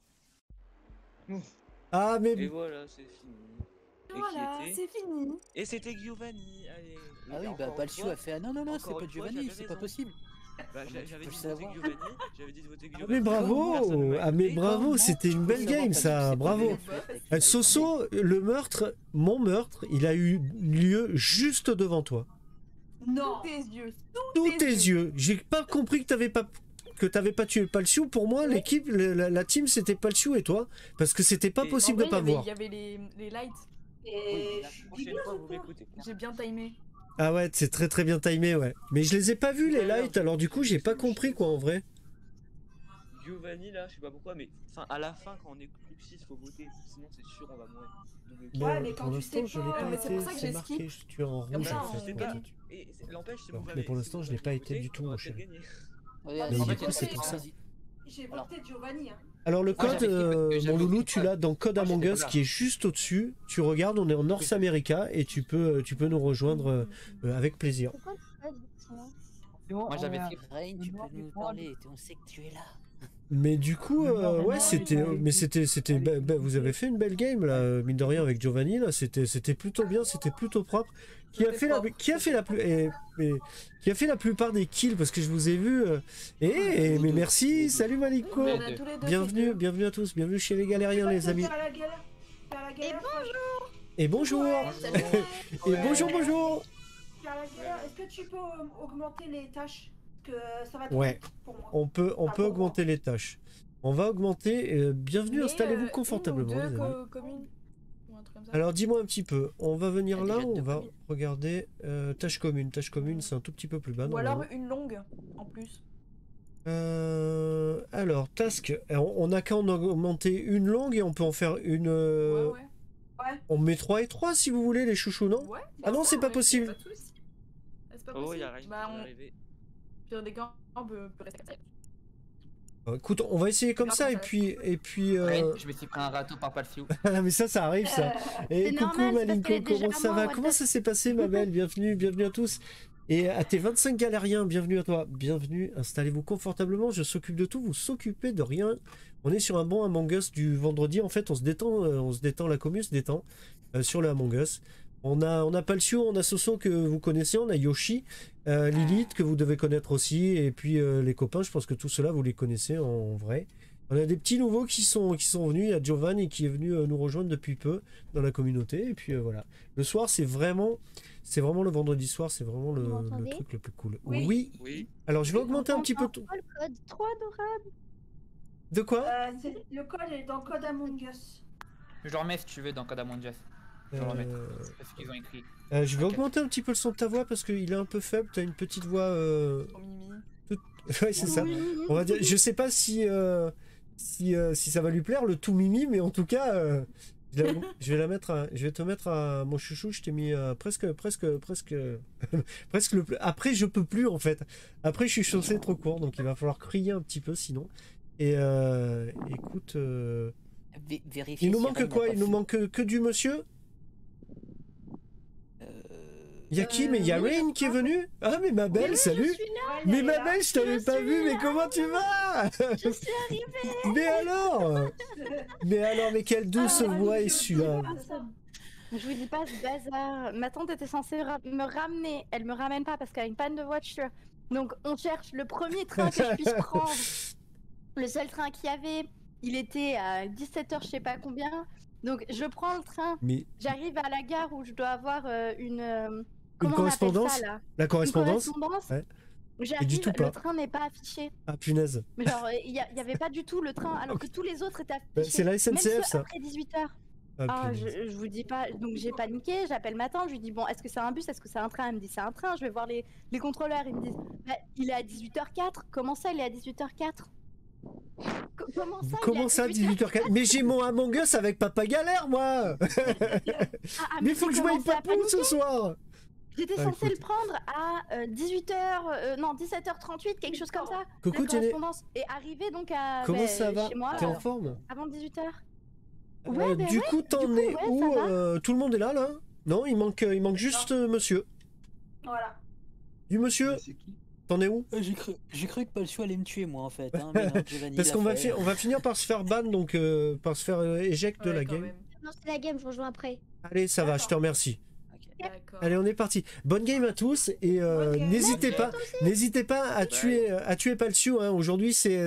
Ah, mais... Et voilà, c'est fini. Voilà, c'est fini. Et c'était Giovanni. Allez. Ah oui, bah Palcieux a fait... Ah non, c'est pas Giovanni, c'est pas possible. Bah, j'avais dit de voter Giovanni, j'avais dit de voter Giovanni. Ah mais bravo! Ah mais bravo, c'était une belle game ça, bravo! Soso, le meurtre, mon meurtre, il a eu lieu juste devant toi. Non! Sous tes yeux! Sous tes yeux! J'ai pas compris que t'avais pas tué Palcieux. Pour moi, l'équipe, la team, c'était Palcieux et toi, parce que c'était pas possible de pas voir. Il y avait les lights. Et la prochaine fois, vous m'écoutez. J'ai bien timé. Ah ouais, c'est très très bien timé, ouais. Mais je les ai pas vus les lights, alors du coup j'ai pas compris quoi en vrai. Giovanni là, je sais pas pourquoi, mais à la fin quand on est plus que 6, faut voter, sinon c'est sûr on va mourir. Ouais, mais quand pour tu sais l'instant je l'ai pas été, c'est marqué, tu es en rouge en fait. Et l'empêche, c'est bon. Mais pour l'instant je l'ai pas été du tout mon cher. Mais du coup c'est pour ça. J'ai voté Giovanni, hein. Alors le code, mon loulou, tu l'as dans Code Among Us qui est juste au-dessus. Tu regardes, on est en North America et tu peux nous rejoindre avec plaisir. Moi j'avais fait Rain, tu peux nous parler, on sait que tu es là. Mais du coup, ouais, c'était, vous avez fait une belle game là, mine de rien avec Giovanni là, c'était plutôt bien, c'était plutôt propre. Qui a fait la plupart des kills parce que je vous ai vu. Mais merci, salut Maliko. Bienvenue à tous, bienvenue chez les galériens les amis. Et bonjour. Et bonjour. Est-ce que tu peux augmenter les tâches? Que ça va ouais, pour moi. On peut augmenter les tâches. On va augmenter. Bienvenue, installez-vous confortablement. Les amis. Alors dis-moi un petit peu. On va venir là, on va regarder tâche commune. Tâche commune, c'est un tout petit peu plus bas. Ou alors une longue en plus. Alors task, on n'a qu'à en augmenter une longue et on peut en faire une. Ouais. On met 3 et 3 si vous voulez les chouchous, non? Ouais, ah non, c'est pas possible. C'est pas possible. Écoute, on va essayer comme ça et puis je me suis pris un râteau par Palcieux. Mais ça arrive ça. Et coucou Malinko, comment ça va? Comment ça s'est passé ma belle? Bienvenue à tous. Et à tes 25 galériens, bienvenue à toi. Bienvenue, installez-vous confortablement, je s'occupe de tout, vous s'occupez de rien. On est sur un bon Among Us du vendredi, en fait on se détend, la commune se détend sur le Among Us. On a Palcieux, on a Soso que vous connaissez, on a Yoshi, Lilith que vous devez connaître aussi, et puis les copains, je pense que tout cela vous les connaissez en vrai. On a des petits nouveaux qui sont venus, il y a Giovanni qui est venu nous rejoindre depuis peu dans la communauté, et puis voilà. Le soir c'est vraiment le vendredi soir, c'est vraiment le truc le plus cool. Oui. Alors je vais augmenter un petit peu tout. Le code, trop adorable. De quoi? Le code est dans Code Among Us. Je le remets si tu veux dans Code Among Us. Je vais le remettre. C'est ce qu'ils ont écrit. Je vais augmenter un petit peu le son de ta voix parce qu'il est un peu faible. T'as une petite voix. Ouais, c'est ça. On va dire. Je sais pas si ça va lui plaire le tout mimi, mais en tout cas, je vais te mettre à mon chouchou. Je t'ai mis presque le. Après, je peux plus en fait. Après, je suis chaussé trop court, donc il va falloir crier un petit peu sinon. Et écoute. Il nous manque quoi? Il nous manque que du monsieur? Il y a qui? Mais il y a Rain qui est venu? Ah mais ma belle, salut! Mais ma belle, je t'avais pas vu, mais comment tu vas? quoi? Je suis arrivée. Mais alors, mais quelle douce voix est celui-là? Je vous dis pas ce bazar. Ma tante était censée me ramener. Elle me ramène pas parce qu'elle a une panne de voiture. Donc on cherche le premier train que je puisse prendre. Le seul train qu'il y avait, il était à 17h je sais pas combien. Donc je prends le train. Mais... J'arrive à la gare où je dois avoir une correspondance ça, là la correspondance, ouais. Et J'arrive, du tout pas. le train n'est pas affiché. Ah punaise. Mais genre, il y avait pas du tout le train, alors que tous les autres étaient affichés. C'est la SNCF, même ça. Après 18h. Ah, je vous dis pas, donc j'ai paniqué, j'appelle ma tante, je lui dis bon, est-ce que c'est un bus, est-ce que c'est un train? Elle me dit c'est un train, je vais voir les contrôleurs, ils me disent bah, il est à 18h04, comment ça il est à 18h04? Comment ça 18h04? Mais j'ai mon Among Us avec Papa Galère moi. Mais il faut que je voie Papou ce soir. J'étais censée le prendre à 18h, non 17h38, quelque chose comme ça. Coucou Jenny. Et arriver donc à comment ça va? Chez moi. T'es en forme? Avant 18h. Ouais, du coup, t'en es où? Tout le monde est là, là? Non, il manque juste monsieur. Voilà. Du monsieur? T'en es où? J'ai cru que Palsio allait me tuer, moi, en fait. Hein, mais non, parce qu'on va finir par se faire ban, donc par se faire éject de la game. Non, c'est la game, je rejoins après. Allez, ça va, je te remercie. Okay. Allez, on est parti. Bonne game à tous et n'hésitez pas à tuer Palsio. Hein. Aujourd'hui, c'est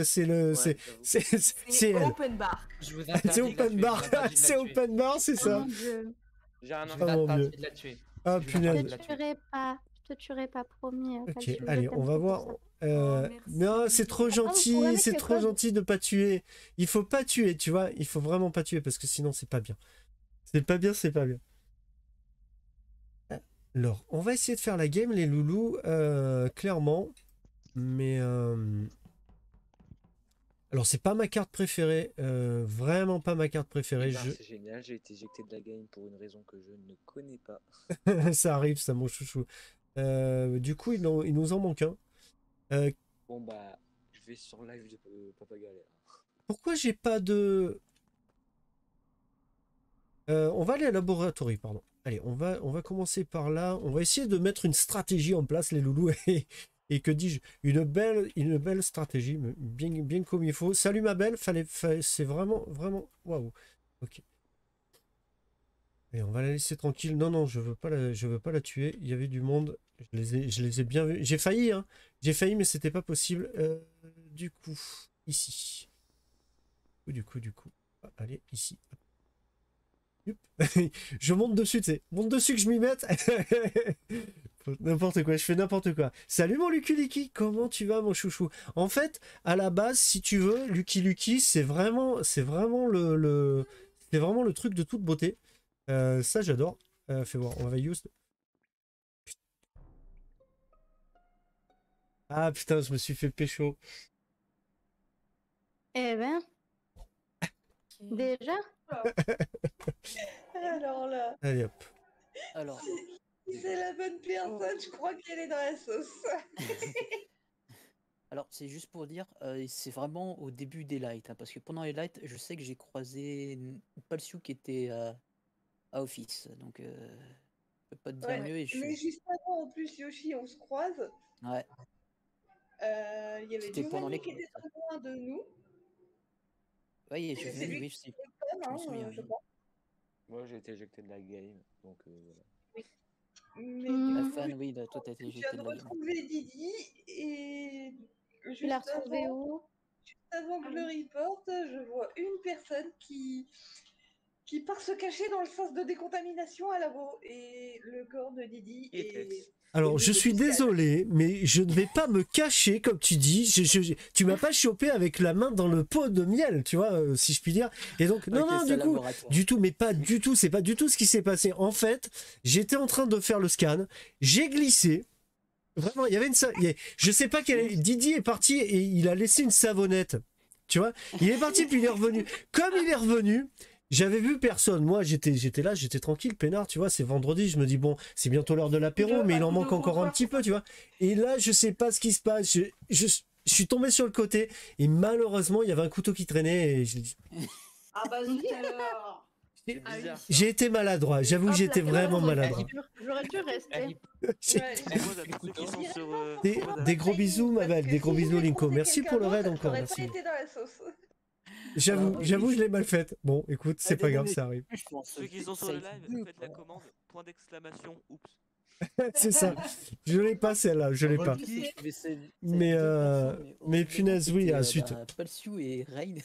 open bar. C'est open bar. C'est open bar, c'est ça. J'ai un de la tuer. Ah punaise. Je te tuerai pas, promis. Ok, allez, on va voir. Non, c'est trop gentil, c'est trop gentil de pas tuer. Il faut pas tuer, tu vois. Il faut vraiment pas tuer parce que sinon c'est pas bien. C'est pas bien, c'est pas bien. Alors, on va essayer de faire la game, les loulous, clairement. Mais alors, c'est pas ma carte préférée, vraiment pas ma carte préférée. C'est génial, j'ai été éjecté de la game pour une raison que je ne connais pas. Ça arrive, ça, mon chouchou. Du coup, il nous en manque un. Bon, bah, je vais sur live de Papa Galère. Pourquoi j'ai pas de... on va aller à Laboratory, pardon. Allez, on va commencer par là. On va essayer de mettre une stratégie en place, les loulous. Et que dis-je, une belle stratégie, bien comme il faut. Salut ma belle, c'est vraiment, waouh. Ok. Et on va la laisser tranquille. Non, je veux pas la tuer. Il y avait du monde. Je les ai bien vus. J'ai failli, hein. J'ai failli, mais c'était pas possible. Du coup, ici. Du coup. Ah, allez, ici. Je monte dessus, tu sais. Monte dessus que je m'y mette. N'importe quoi, je fais n'importe quoi. Salut mon Lucky, comment tu vas mon chouchou? En fait, à la base, si tu veux, Lucky, c'est vraiment le truc de toute beauté. Ça j'adore. Fais voir, on va use. Ah putain, je me suis fait pécho. Eh ben. Déjà? Alors là. Allez hop. Alors. Si c'est la bonne personne, je crois qu'elle est dans la sauce. Alors, c'est juste pour dire, c'est vraiment au début des lights, hein, parce que pendant les lights, je sais que j'ai croisé Palsio qui était à Office, donc je peux pas te dire mieux. Et mais juste avant, en plus, Yoshi, on se croise. Ouais. Il y avait Giovanni qui était très loin de nous. Oui, et Giovanni, oui, je sais. Moi, j'ai été éjecté de la game, donc voilà. Mais la fan, oui, toi t'as été éjecté de la game. Je viens de retrouver Didi et tu l'as retrouvé où? Juste avant que je le reporte, je vois une personne qui part se cacher dans le sens de décontamination à labo et le corps de Didi est... Alors, je suis désolé, mais je ne vais pas me cacher, comme tu dis. Tu m'as pas chopé avec la main dans le pot de miel, tu vois, si je puis dire. Et donc, non, du tout, mais pas du tout. C'est pas du tout ce qui s'est passé. En fait, j'étais en train de faire le scan. J'ai glissé. Vraiment, il y avait je sais pas Didi est parti et il a laissé une savonnette. Tu vois, il est parti puis il est revenu. Comme il est revenu... J'avais vu personne, moi j'étais là, j'étais tranquille, peinard, tu vois, c'est vendredi, je me dis bon, c'est bientôt l'heure de l'apéro, mais il en manque encore un petit peu, tu vois. Et là, je sais pas ce qui se passe, je suis tombé sur le côté, et malheureusement, il y avait un couteau qui traînait, et je dis... Ah bah zut alors. J'ai été maladroit, j'avoue que j'étais vraiment maladroit. J'aurais dû rester. Des gros bisous, ma belle, des gros bisous, Linko. Merci pour le raid encore, merci. J'avoue, je l'ai mal faite. Bon, écoute, c'est pas grave, ça arrive. Ceux qui sont sur le live, faites la commande, point d'exclamation, oups. C'est ça. Je l'ai pas celle-là, je l'ai pas. Mais punaise, oui, ensuite. Palsiu et Rain.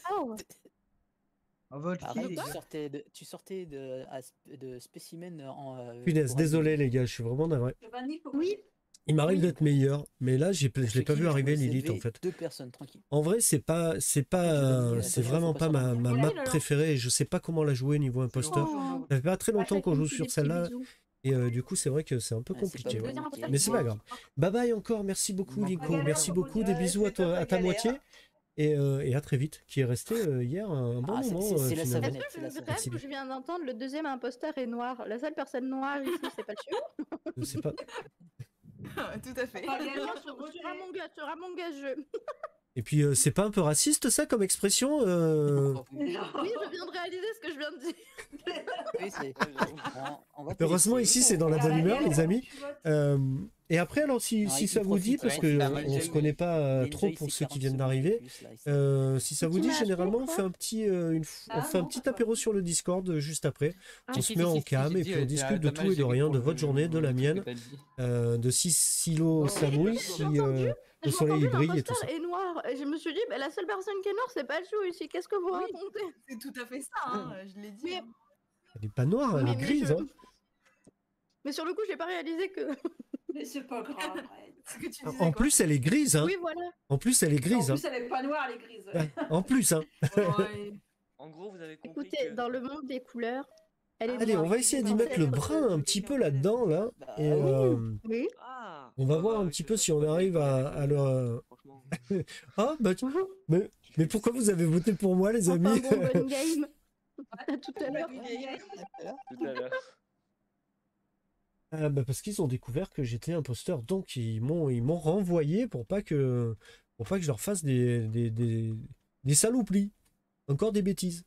Tu sortais de spécimen en. Punaise, désolé les gars, je suis vraiment navré. Oui. Il m'arrive d'être meilleur, mais là, je l'ai pas vu arriver Lilith en fait. 2 personnes, tranquille. En vrai, c'est vraiment pas ma map préférée. Et je sais pas comment la jouer niveau imposteur. Ça fait pas très longtemps qu'on joue sur celle-là. Et du coup, c'est vrai que c'est un peu compliqué. Ouais. Mais c'est pas grave. Bye bye encore, merci beaucoup Linko. Merci beaucoup, des bisous à ta moitié. Et à très vite, qui est resté hier un bon moment. Est-ce que je viens d'entendre le deuxième imposteur est noir? La seule personne noire ici, c'est pas le Je sais pas. Tout à fait. Sur Among Us, jeu. Et puis, c'est pas un peu raciste ça comme expression Oui, je viens de réaliser ce que je viens de dire. Heureusement, ici, c'est dans la bonne humeur, les amis. Et après, alors, si ça vous dit, parce qu'on ne se connaît pas trop pour ceux qui viennent d'arriver, si ça vous dit, généralement, on fait un petit apéro sur le Discord juste après. On se met en cam et puis on discute de tout et de rien, de votre journée, de la mienne, de Silo Samui, si le soleil brille et tout ça. Et noir. Et je me suis dit, bah, la seule personne qui est noire, c'est pas le chou ici. Qu'est-ce que vous racontez? C'est tout à fait ça, hein, je l'ai dit. Mais... Elle est pas noire, elle est grise. Hein. Mais sur le coup, j'ai pas réalisé que. Mais c'est pas grave. En plus, elle est grise. Hein. Oui, voilà. En plus, elle est grise. En plus, elle est pas noire, elle est grise. Ouais, en plus, hein. En gros, vous avez compris. Écoutez, dans le monde des couleurs. Allez, on va essayer d'y mettre le brun un petit peu là-dedans, là. Et oui. On va voir un petit peu si on arrive à le. Ah, bah, mais pourquoi vous avez voté pour moi, les amis? Enfin, bon, bonne game. Tout à l'heure. Bah parce qu'ils ont découvert que j'étais imposteur, donc ils m'ont renvoyé pour pas que je leur fasse des saloperies. Encore des bêtises.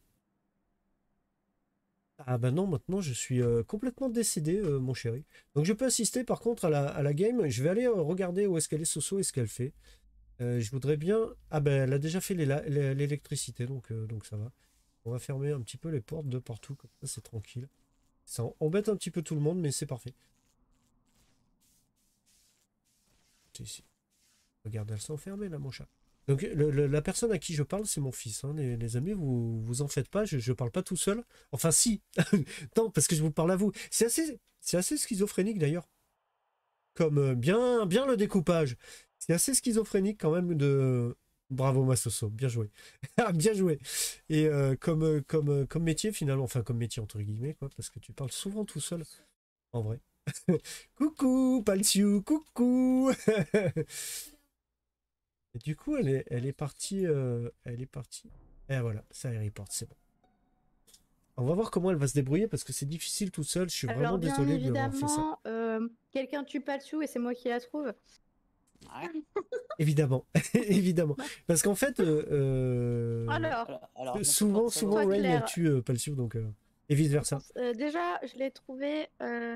Ah bah non, maintenant je suis complètement décédé, mon chéri. Donc je peux assister par contre à la game. Je vais aller regarder où est-ce qu'elle est Soso et ce qu'elle fait. Je voudrais bien... Ah bah elle a déjà fait l'électricité, donc ça va. On va fermer un petit peu les portes de partout, comme ça c'est tranquille. Ça embête un petit peu tout le monde, mais c'est parfait. C'est ici. Regarde, elles sont fermées là, mon chat. Donc la personne à qui je parle, c'est mon fils. Hein. Les amis, vous en faites pas, je parle pas tout seul. Enfin si, non, parce que je vous parle à vous. C'est assez schizophrénique d'ailleurs. Comme bien le découpage. C'est assez schizophrénique quand même de... Bravo Massoso, bien joué. Bien joué. Et comme métier finalement, enfin comme métier entre guillemets, quoi, parce que tu parles souvent tout seul, en vrai. Coucou, Palsiu, coucou. Et du coup, elle est partie. Et voilà, ça elle reporte, c'est bon. On va voir comment elle va se débrouiller parce que c'est difficile tout seul. Je suis vraiment désolé de lui avoir fait ça. Quelqu'un tue Palsiu et c'est moi qui la trouve. Évidemment, évidemment. Parce qu'en fait, souvent Rain elle tue Palsiu, donc et vice versa. Déjà, je l'ai trouvé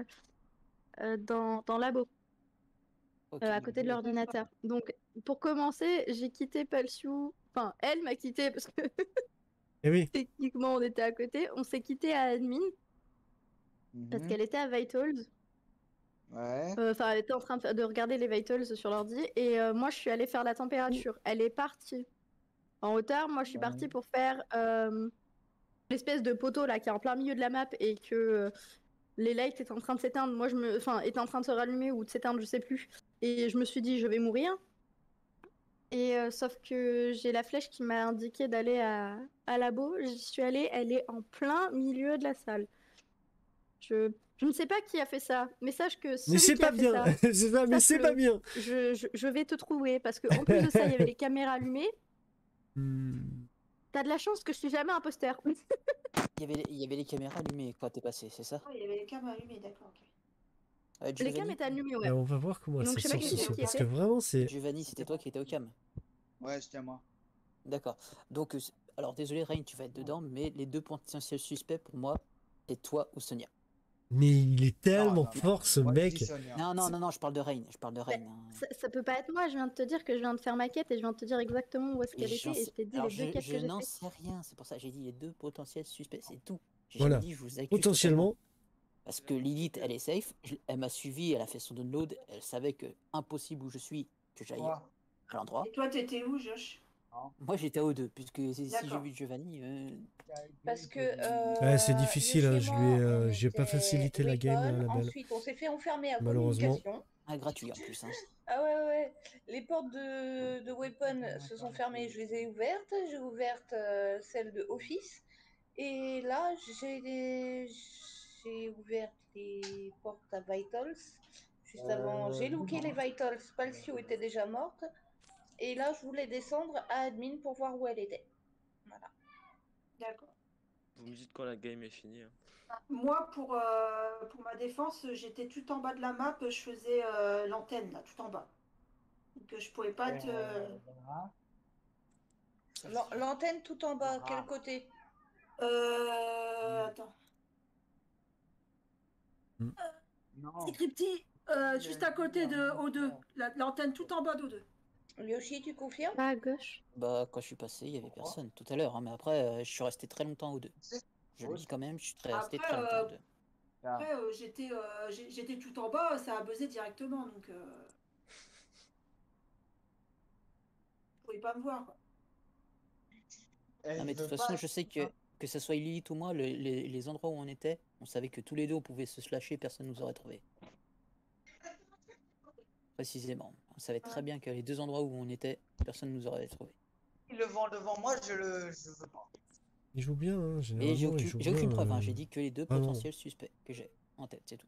dans Labo. À côté de l'ordinateur. Donc, pour commencer, j'ai quitté Palsiu. Enfin, elle m'a quitté parce que et oui. Techniquement, on était à côté. On s'est quitté à Admin parce qu'elle était à Vitals. Ouais. Enfin, elle était en train de regarder les Vitals sur l'ordi. Et moi, je suis allée faire la température. Elle est partie en hauteur. Moi, je suis partie pour faire l'espèce de poteau là qui est en plein milieu de la map et que les lights étaient en train de s'éteindre. Moi, étaient en train de se rallumer ou de s'éteindre, je sais plus. Et je me suis dit, je vais mourir. Et sauf que j'ai la flèche qui m'a indiqué d'aller à labo. J'y suis allée, elle est en plein milieu de la salle. Je ne sais pas qui a fait ça, mais sache que mais c'est pas bien. Mais c'est pas bien. Je vais te trouver parce qu'en plus de ça, il y avait les caméras allumées. T'as de la chance que je suis jamais imposteur. Il y avait les caméras allumées quand t'es passé, c'est ça? Oh, il y avait les caméras allumées, d'accord. Les cams étaient allumées, ouais. On va voir comment elle s'est sortie, parce que vraiment c'est... Giovanni, c'était toi qui étais au cam? Ouais, c'était moi. D'accord. Donc, alors désolé Rain, tu vas être dedans, mais les 2 potentiels suspects pour moi, C'est toi ou Sonia. Mais il est tellement fort ce mec. Non, je parle de Rain. Ça peut pas être moi, je viens de te dire que je viens de faire ma quête et je viens de te dire exactement où est-ce qu'elle était et je t'ai dit les deux quêtes que j'ai fait. Je n'en sais rien, c'est pour ça que j'ai dit les 2 potentiels suspects, c'est tout. Voilà. Dit, je vous accuse potentiellement. Parce que Lilith, elle est safe, elle m'a suivi, elle a fait son download, elle savait que impossible où je suis, que j'aille à l'endroit. Et toi, t'étais où, Josh? Moi, j'étais à O2, puisque si j'ai vu Giovanni... Parce que... c'est difficile, hein, j'ai pas facilité la game, la belle. Ensuite, on s'est fait enfermer à malheureusement. communication. Gratuit en plus. Hein. Ah ouais. Les portes de Weapon se sont fermées, je les ai ouvertes. J'ai ouvert celle de Office. Et là, j'ai ouvert les portes à Vitals. Juste avant, j'ai looké les Vitals. Palsio était déjà morte. Et là, je voulais descendre à Admin pour voir où elle était. Voilà. D'accord. Vous me dites quand la game est finie. Hein. Moi, pour ma défense, j'étais tout en bas de la map, je faisais l'antenne, là, tout en bas. Donc je pouvais pas te... L'antenne tout en bas, quel côté? Attends. C'est Crypti, juste à côté de O2, l'antenne tout en bas d'O2. Yoshi, tu confirmes? À gauche. Bah, quand je suis passé, il y avait personne tout à l'heure, hein, mais après, je suis resté très longtemps au 2. Je le dis quand même, je suis resté très longtemps au 2. Après, j'étais tout en bas, ça a buzzé directement, donc... Vous pouvez pas me voir, quoi. Non, mais de toute façon, je sais que ce soit Lilith ou moi, les endroits où on était, on savait que tous les deux, on pouvait se slasher, personne nous aurait trouvé. Précisément. On savait très bien que les 2 endroits où on était, personne nous aurait trouvé. Le vent devant moi, je veux pas. Il joue bien, hein, et j'ai aucune preuve, hein, j'ai dit que les 2 potentiels suspects que j'ai en tête, c'est tout.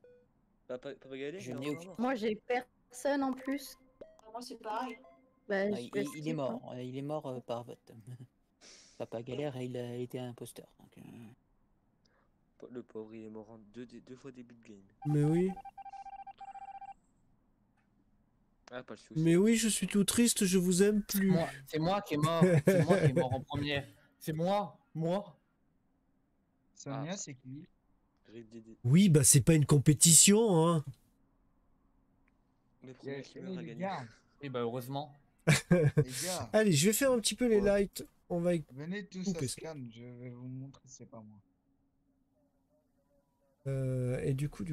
Moi, j'ai personne en plus. Moi, c'est pareil. Bah, il est mort, il est mort par vote. Papa Galère, il a été imposteur. Donc, le pauvre, il est mort en 2 fois début de game. Mais oui. Ah, pas le souci. Mais oui, je suis tout triste, je vous aime plus. C'est moi qui est mort. C'est moi qui est mort en premier. C'est moi. Sonia, c'est qui? Oui, bah c'est pas une compétition, hein. Le premier qui meurt a gagné. Et bah heureusement. Allez, je vais faire un petit peu les lights. On va venez tous à scan, je vais vous montrer, c'est pas moi. Et du coup.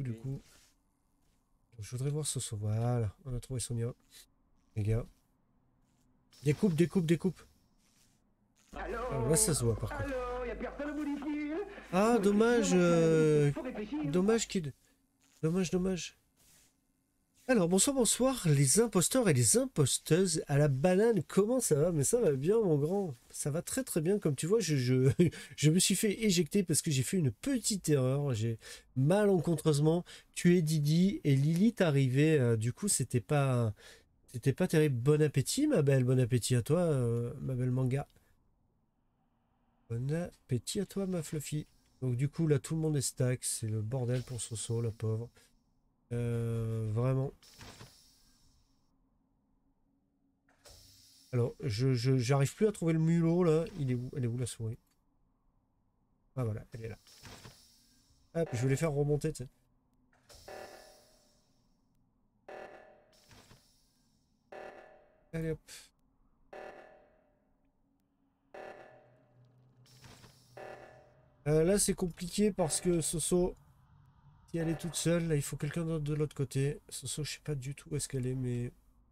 Je voudrais voir Soso. Voilà, on a trouvé Sonia. Les gars. Découpe. Alors là, ça se voit par contre. Ah, dommage. Dommage, Kid. Dommage. Alors, bonsoir, les imposteurs et les imposteuses à la banane. Comment ça va? Mais ça va bien, mon grand. Ça va très très bien. Comme tu vois, je me suis fait éjecter parce que j'ai fait une petite erreur. J'ai malencontreusement tué Didi et Lilith arrivée. Du coup, c'était pas terrible. Bon appétit, ma belle. Bon appétit à toi, ma belle manga. Bon appétit à toi, ma Fluffy. Donc du coup, là, tout le monde est stack. C'est le bordel pour Soso, la pauvre. Vraiment. Alors, j'arrive plus à trouver le mulot là. Il est où? Elle est où la souris? Ah voilà, elle est là. Hop, je vais les faire remonter, tu sais. Allez hop. Là c'est compliqué parce que Soso, si elle est toute seule, là il faut quelqu'un d'autre de l'autre côté. Soso, je sais pas du tout où est-ce qu'elle est, mais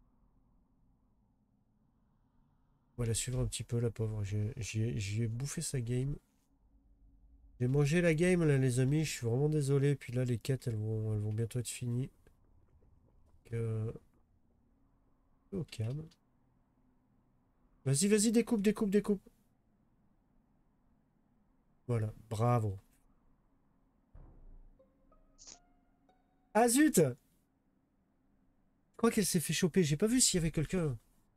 on va la suivre un petit peu, la pauvre. J'ai bouffé sa game. J'ai mangé la game là, les amis. Je suis vraiment désolé. Puis là les quêtes elles vont bientôt être finies. Au calme. Vas-y, découpe. Voilà, bravo. Ah zut! Je crois qu'elle s'est fait choper. J'ai pas vu s'il y avait quelqu'un.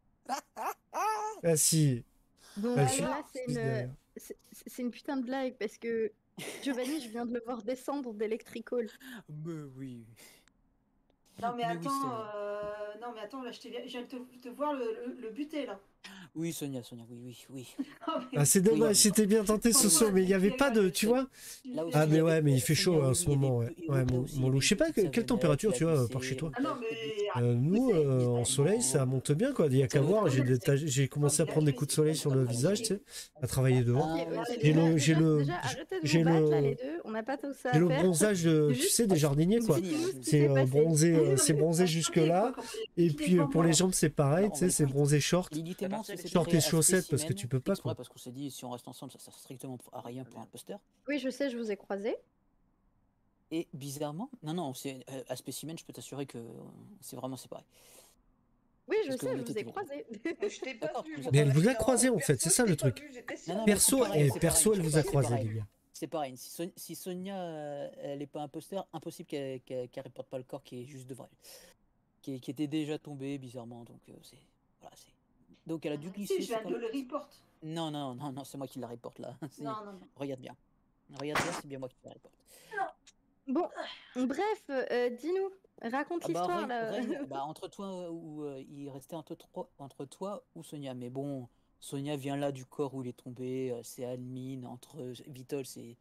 Ah si. Donc là, c'est une putain de blague parce que Giovanni, je viens de le voir descendre d'Electrical. Mais oui. Non mais attends, là je viens de te voir le buter là. Oui, Sonia, oui. Ah, c'est dommage, c'était bien tenté Soso, mais il n'y avait pas de, tu vois. Ah mais ouais, mais il fait chaud en ce moment, ouais. Ouais, mon loup. Je sais pas quelle température tu as par chez toi. Nous, en soleil, ça monte bien quoi. Il y a qu'à voir, j'ai commencé à prendre des coups de soleil sur le visage, tu sais, à travailler dehors. J'ai le bronzage, tu sais, des jardiniers quoi. C'est bronzé jusque là. Et puis pour les jambes c'est pareil, tu sais, c'est bronzé short et chaussettes parce que tu peux pas quoi. Parce qu'on s'est dit si on reste ensemble ça sert strictement à rien pour un imposteur. Oui je sais, je vous ai croisé. Et bizarrement, non, à spécimen je peux t'assurer que c'est vraiment séparé. Oui je sais, je vous ai croisé. Mais elle vous a croisé en fait, c'est ça le truc. Perso elle vous a croisé les gars. C'est pareil, si Sonia elle est pas imposteur, impossible qu'elle reporte pas le corps qui est juste devant elle. Qui était déjà tombé bizarrement, donc c'est... Voilà, c'est... Donc elle a dû glisser. Si, je viens de le report. Non, c'est moi qui la reporte là. Non. Regarde bien, c'est bien moi qui la reporte. Bon, bref, dis-nous, raconte l'histoire là. Entre toi il restait entre toi ou Sonia, mais bon, Sonia vient là du corps où il est tombé, c'est admin, entre Vitol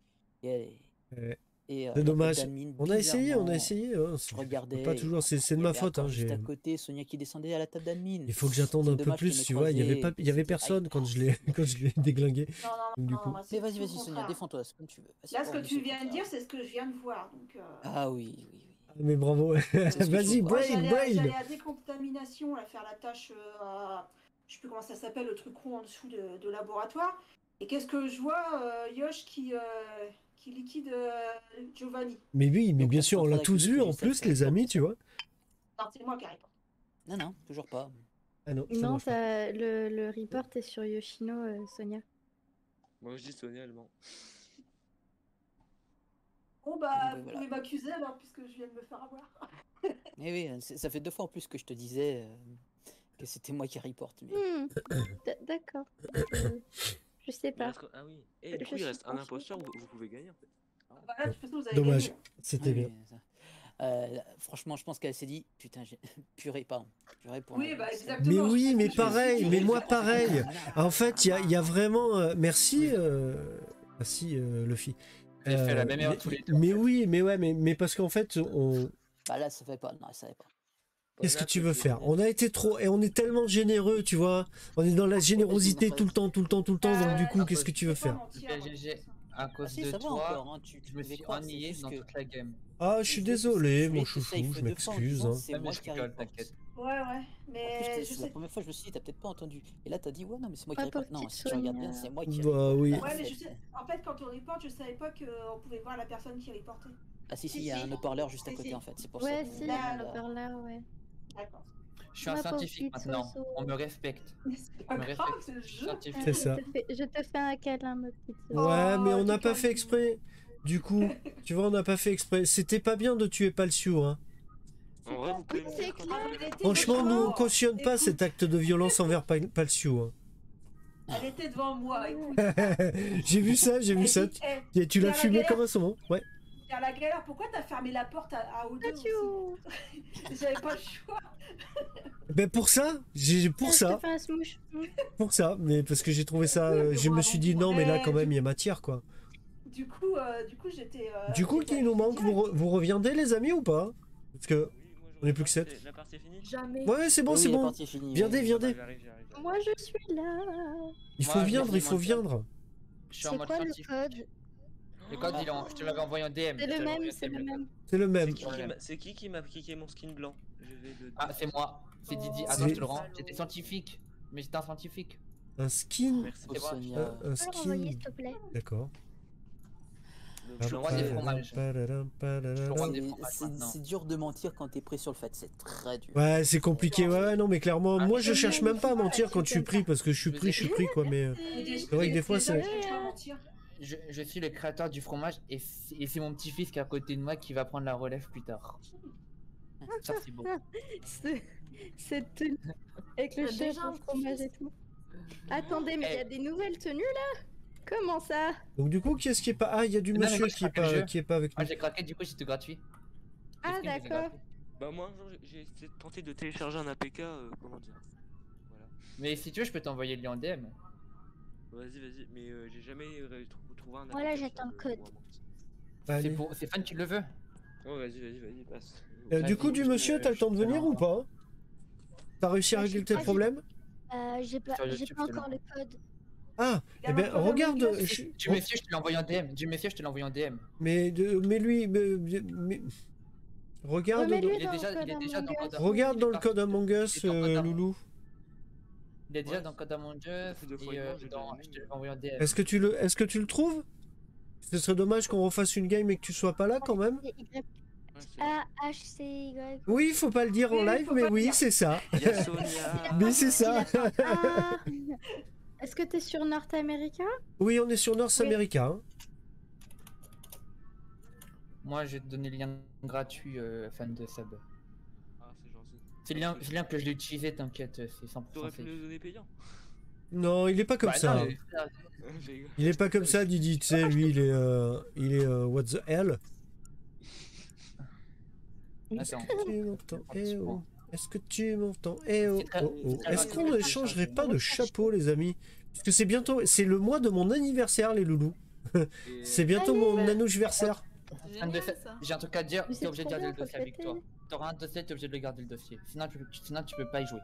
c'est dommage. On a essayé. Hein, regardez, pas toujours. C'est de ma faute. Hein, juste à côté, Sonia qui descendait à la table d'admin. Il faut que j'attende un peu plus, tu vois. Il y avait personne quand je l'ai déglingué. Non. Vas-y, Sonia, défends-toi, c'est comme tu veux. Là, ce que tu viens de dire, c'est ce que je viens de voir. Donc, Ah oui. Mais bravo. Vas-y, Brain. J'allais à décontamination, à faire la tâche. Je sais plus comment ça s'appelle, le truc rond en dessous de laboratoire. Et qu'est-ce que je vois, Yosh qui liquide Giovanni. Mais oui, mais bien sûr, on l'a tous vu en plus, les amis, tu vois. Non, c'est moi qui report. Non, toujours pas. Ah non, le report est sur Yoshino, Sonia. Moi je dis Sonia, elle ment. Bon vous pouvez m'accuser alors, puisque je viens de me faire avoir. Mais oui, ça fait 2 fois en plus que je te disais que c'était moi qui reporte. D'accord. Je sais pas. Ah oui. Et du coup, il reste un imposteur, vous pouvez gagner en fait. Voilà, de toute façon, vous avez dommage, gagné. c'était bien. Franchement, je pense qu'elle s'est dit, putain, purée pour exactement. Mais oui, mais pareil, mais moi pareil. En fait, il y a vraiment... merci, Luffy. J'ai fait la même erreur tous les deux. Mais oui, mais parce qu'en fait, on... Bah là, ça fait pas, non, ça savait pas. Qu'est-ce que tu veux faire? On a été trop... Et on est tellement généreux, tu vois. On est dans la générosité tout le temps. Donc du coup, qu'est-ce que tu veux faire? À cause de toi, je me suis ennuyé dans toute la game. Ah, je suis désolé, mon chouchou, je m'excuse. C'est moi qui rigole, t'inquiète. Ouais, mais je sais... La première fois, je me suis dit, t'as peut-être pas entendu. Et là, t'as dit, ouais, non, mais c'est moi qui reporte. Non, si tu regardes bien, c'est moi qui reporte. Bah oui. Ouais, mais je sais... En fait, quand on reporte, je savais pas qu'on pouvait voir la personne qui reportait. Ah si, il y a un haut-parleur juste à côté, en fait. C'est pour ça. Ouais, si, il y a un haut-parleur, ouais. D'accord. Je suis un scientifique maintenant, on me respecte. C'est pas grave, c'est le jeu. C'est ça. Je te fais un câlin, ma petite. Ouais, mais on n'a pas fait exprès. Du coup, tu vois, on n'a pas fait exprès. C'était pas bien de tuer Palsio, hein. En vrai, vous pouvez me dire franchement, nous, on cautionne pas cet acte de violence envers Palsio. Hein. Elle était devant moi, écoute. J'ai vu ça. Et tu l'as fumé comme un saumon, ouais. À la galère, pourquoi t'as fermé la porte à O2 aussi? J'avais pas le choix. Ben pour ça, pour ça, mais parce que j'ai trouvé ça, je me suis dit non, mais là quand même il y a matière quoi. Du coup j'étais. Du coup, qui nous manque? Vous reviendrez les amis ou pas? Parce que on est plus que 7. La partie est finie? Jamais. Ouais, c'est bon. Viendez. Moi je suis là. Il faut viendre. C'est quoi le code? Le code, je te l'avais envoyé en DM. C'est le même. C'est qui m'a piqué mon skin blanc? Ah, c'est moi. C'est Didi. Attends, je te le rends. J'étais scientifique. Mais j'étais un scientifique. Un skin? Un skin. D'accord. Je roi des fromages. C'est dur de mentir quand t'es pris sur le fait, c'est très dur. Ouais, c'est compliqué, ouais, non, mais clairement, moi je cherche même pas à mentir quand je suis pris, parce que je suis pris, quoi, mais c'est vrai que des fois c'est... Je suis le créateur du fromage et c'est mon petit-fils qui est à côté de moi qui va prendre la relève plus tard. Ça c'est beau. Cette tenue avec le chef au fromage et tout. Attendez, mais il y a des nouvelles tenues là? Comment ça? Donc du coup, qui est-ce qui est pas... Ah, il y a du monsieur qui est pas avec nous. Moi j'ai craqué, du coup c'était gratuit. Ah d'accord. Bah moi un jour j'ai tenté de télécharger un APK, comment dire. Mais si tu veux, je peux t'envoyer le lien en DM. Vas-y, mais j'ai jamais trouvé un. Voilà, j'attends le code. C'est Fan qui le veut. Oh, vas-y, passe. Du coup, du monsieur, t'as le temps de venir ou pas? T'as réussi à régler tes problèmes? J'ai pas encore le code. Ah, eh ben regarde. Du méfier, je te l'ai envoyé en DM. Du méfier, je te l'ai envoyé en DM. Mais lui, regarde. Il est déjà dans le code. Regarde dans le code Among Us, Loulou. Il est déjà dans le code Among Us et je te l'ai envoyé en DM. Est-ce que tu le trouves? Ce serait dommage qu'on refasse une game et que tu sois pas là quand même. A-H-C-Y. Oui, faut pas le dire en live, mais oui, c'est ça. Mais c'est ça. Est-ce que t'es sur North America? Oui, on est sur North America. Hein. Moi, je vais te donner le lien gratuit, fan de sub. Ah, c'est gentil. C'est le lien que je l'ai utilisé, t'inquiète, c'est 100%. T'aurais pu nous donner payant. Non, il est pas comme ça. Non, il est pas comme ça, Didi. Tu sais, lui, il est what the hell. Est-ce que tu m'entends? Est-ce qu'on ne changerait pas de chapeau, les amis? Parce que c'est bientôt, c'est le mois de mon anniversaire, les loulous. C'est bientôt mon anniversaire. J'ai un truc à te dire, t'es obligé de garder le dossier avec toi. T'auras un dossier, t'es obligé de le garder le dossier. Sinon, tu peux pas y jouer.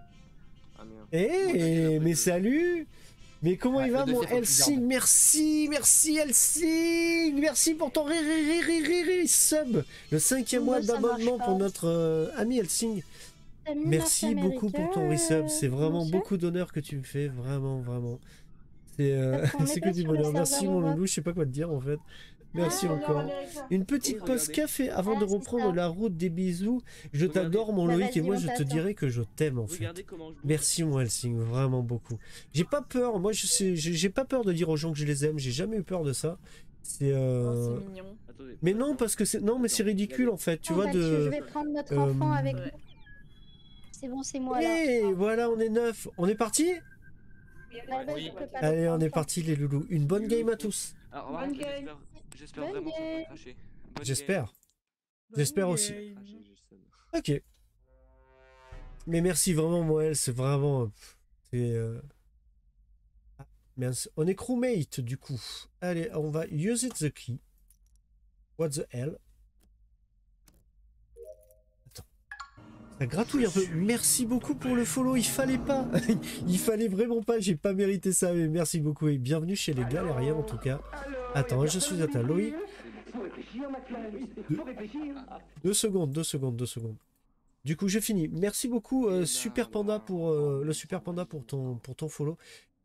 Mais salut! Mais comment il va, mon Helsing? Merci Helsing! Merci pour ton sub! Le 5e mois d'abonnement pour notre ami Helsing. Merci beaucoup pour ton resub. C'est vraiment beaucoup d'honneur que tu me fais. Vraiment. C'est que du bonheur. Merci, mon loulou. Je sais pas quoi te dire, en fait. Merci encore. Une petite pause café avant de reprendre la route. Des bisous. Je t'adore, mon Loïc, et moi je te dirai que je t'aime en fait. Merci, mon Helsing, vraiment beaucoup. J'ai pas peur, moi j'ai pas peur de dire aux gens que je les aime, j'ai jamais eu peur de ça. C'est mignon. Mais non, parce que c'est c'est ridicule en fait, tu vois. Je vais prendre notre enfant avec nous. C'est bon, c'est moi là. Et voilà, on est 9. On est parti? Allez, on est parti, les loulous. Une bonne game à tous. Bonne game. J'espère vraiment que ça va cracher. J'espère aussi. Ok. Mais merci vraiment, Moël, c'est vraiment... On est crewmate, du coup. Allez, on va use it the key. What the hell? Attends. Ça gratouille un peu. Merci beaucoup pour le follow, il fallait pas. Il fallait vraiment pas, j'ai pas mérité ça, mais merci beaucoup. Et bienvenue chez les galériens, en tout cas. Attends, je suis à ta Loïc. 2 secondes. Du coup, je finis. Merci beaucoup, Super Panda, pour le Super Panda pour ton follow.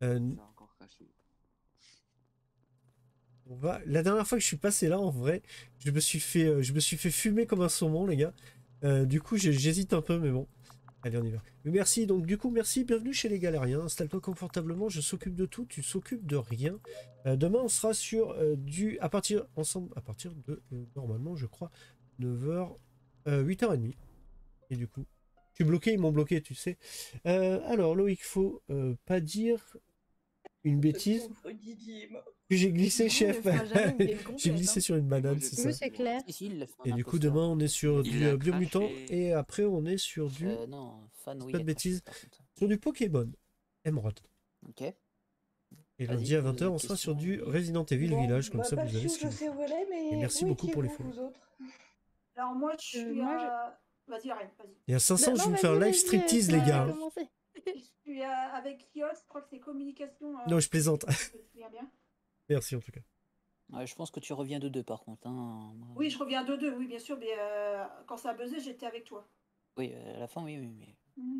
La dernière fois que je suis passé là, en vrai, je me suis fait fumer comme un saumon, les gars. Du coup, j'hésite un peu, mais bon. Allez, on y va. Mais merci, donc du coup, merci, bienvenue chez les galériens. Installe-toi confortablement, je s'occupe de tout, tu s'occupes de rien. Demain, on sera sur à partir de, normalement, je crois, 9h, 8h30. Et du coup, je suis bloqué, ils m'ont bloqué, tu sais. Alors, Loïc, faut pas dire une bêtise. J'ai glissé, chef. J'ai glissé sur une banane, c'est ça. C'est clair. Et du coup, demain, on est sur du Biomutant. Et après, on est sur du... pas de bêtises. Sur du Pokémon. Émeraude. Ok. Et lundi à 20h, on sera sur du Resident Evil Village. Comme ça, vous avez ce qu'il faut. Et merci beaucoup pour les follow. Alors moi, je suis à... Vas-y, arrête, vas-y. Il y a 500, je vais me faire un live striptease, les gars. Je suis avec Kios, je crois que c'est communication... Non, je plaisante. Bien. Merci en tout cas. Ouais, je pense que tu reviens de 2 par contre. Hein. Oui, je reviens de 2, oui, bien sûr, mais quand ça a buzzé, j'étais avec toi. Oui, à la fin, oui. Mais...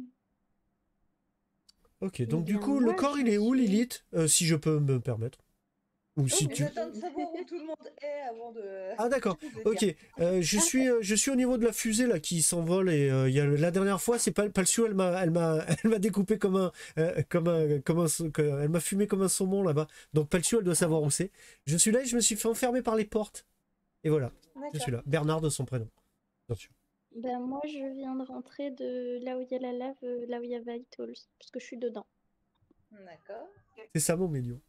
Ok, donc du coup, le corps, il est où, Lilith? Si je peux me permettre. Ou si tu... J'attends de savoir où tout le monde est avant de... Ah d'accord, ok. Je suis au niveau de la fusée là qui s'envole et il y a la dernière fois, c'est pas Palsio, elle m'a découpé elle m'a fumé comme un saumon là-bas. Donc Palsio, elle doit savoir où c'est. Je suis là et je me suis fait enfermer par les portes. Et voilà, je suis là. Bernard de son prénom, bien sûr. Ben moi, je viens de rentrer de là où il y a la lave, là où il y a Vitals, parce que je suis dedans. D'accord. C'est ça mon mignon.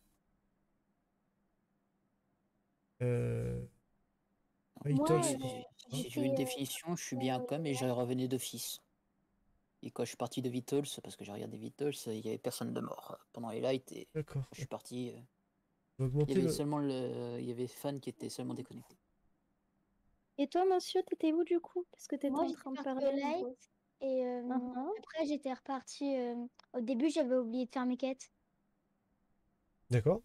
Si tu veux une définition, je suis bien comme et je revenais d'office. Et quand je suis parti de Vitals, parce que j'ai regardé Vitals, il y avait personne de mort pendant les lights. Et quand je suis parti, il y avait seulement il y avait Fan qui était seulement déconnecté. Et toi, monsieur, t'étais où du coup? Parce que t'étais Moi, en j'étais train de partie parler. au light et après j'étais repartie. Au début, j'avais oublié de faire mes quêtes. D'accord.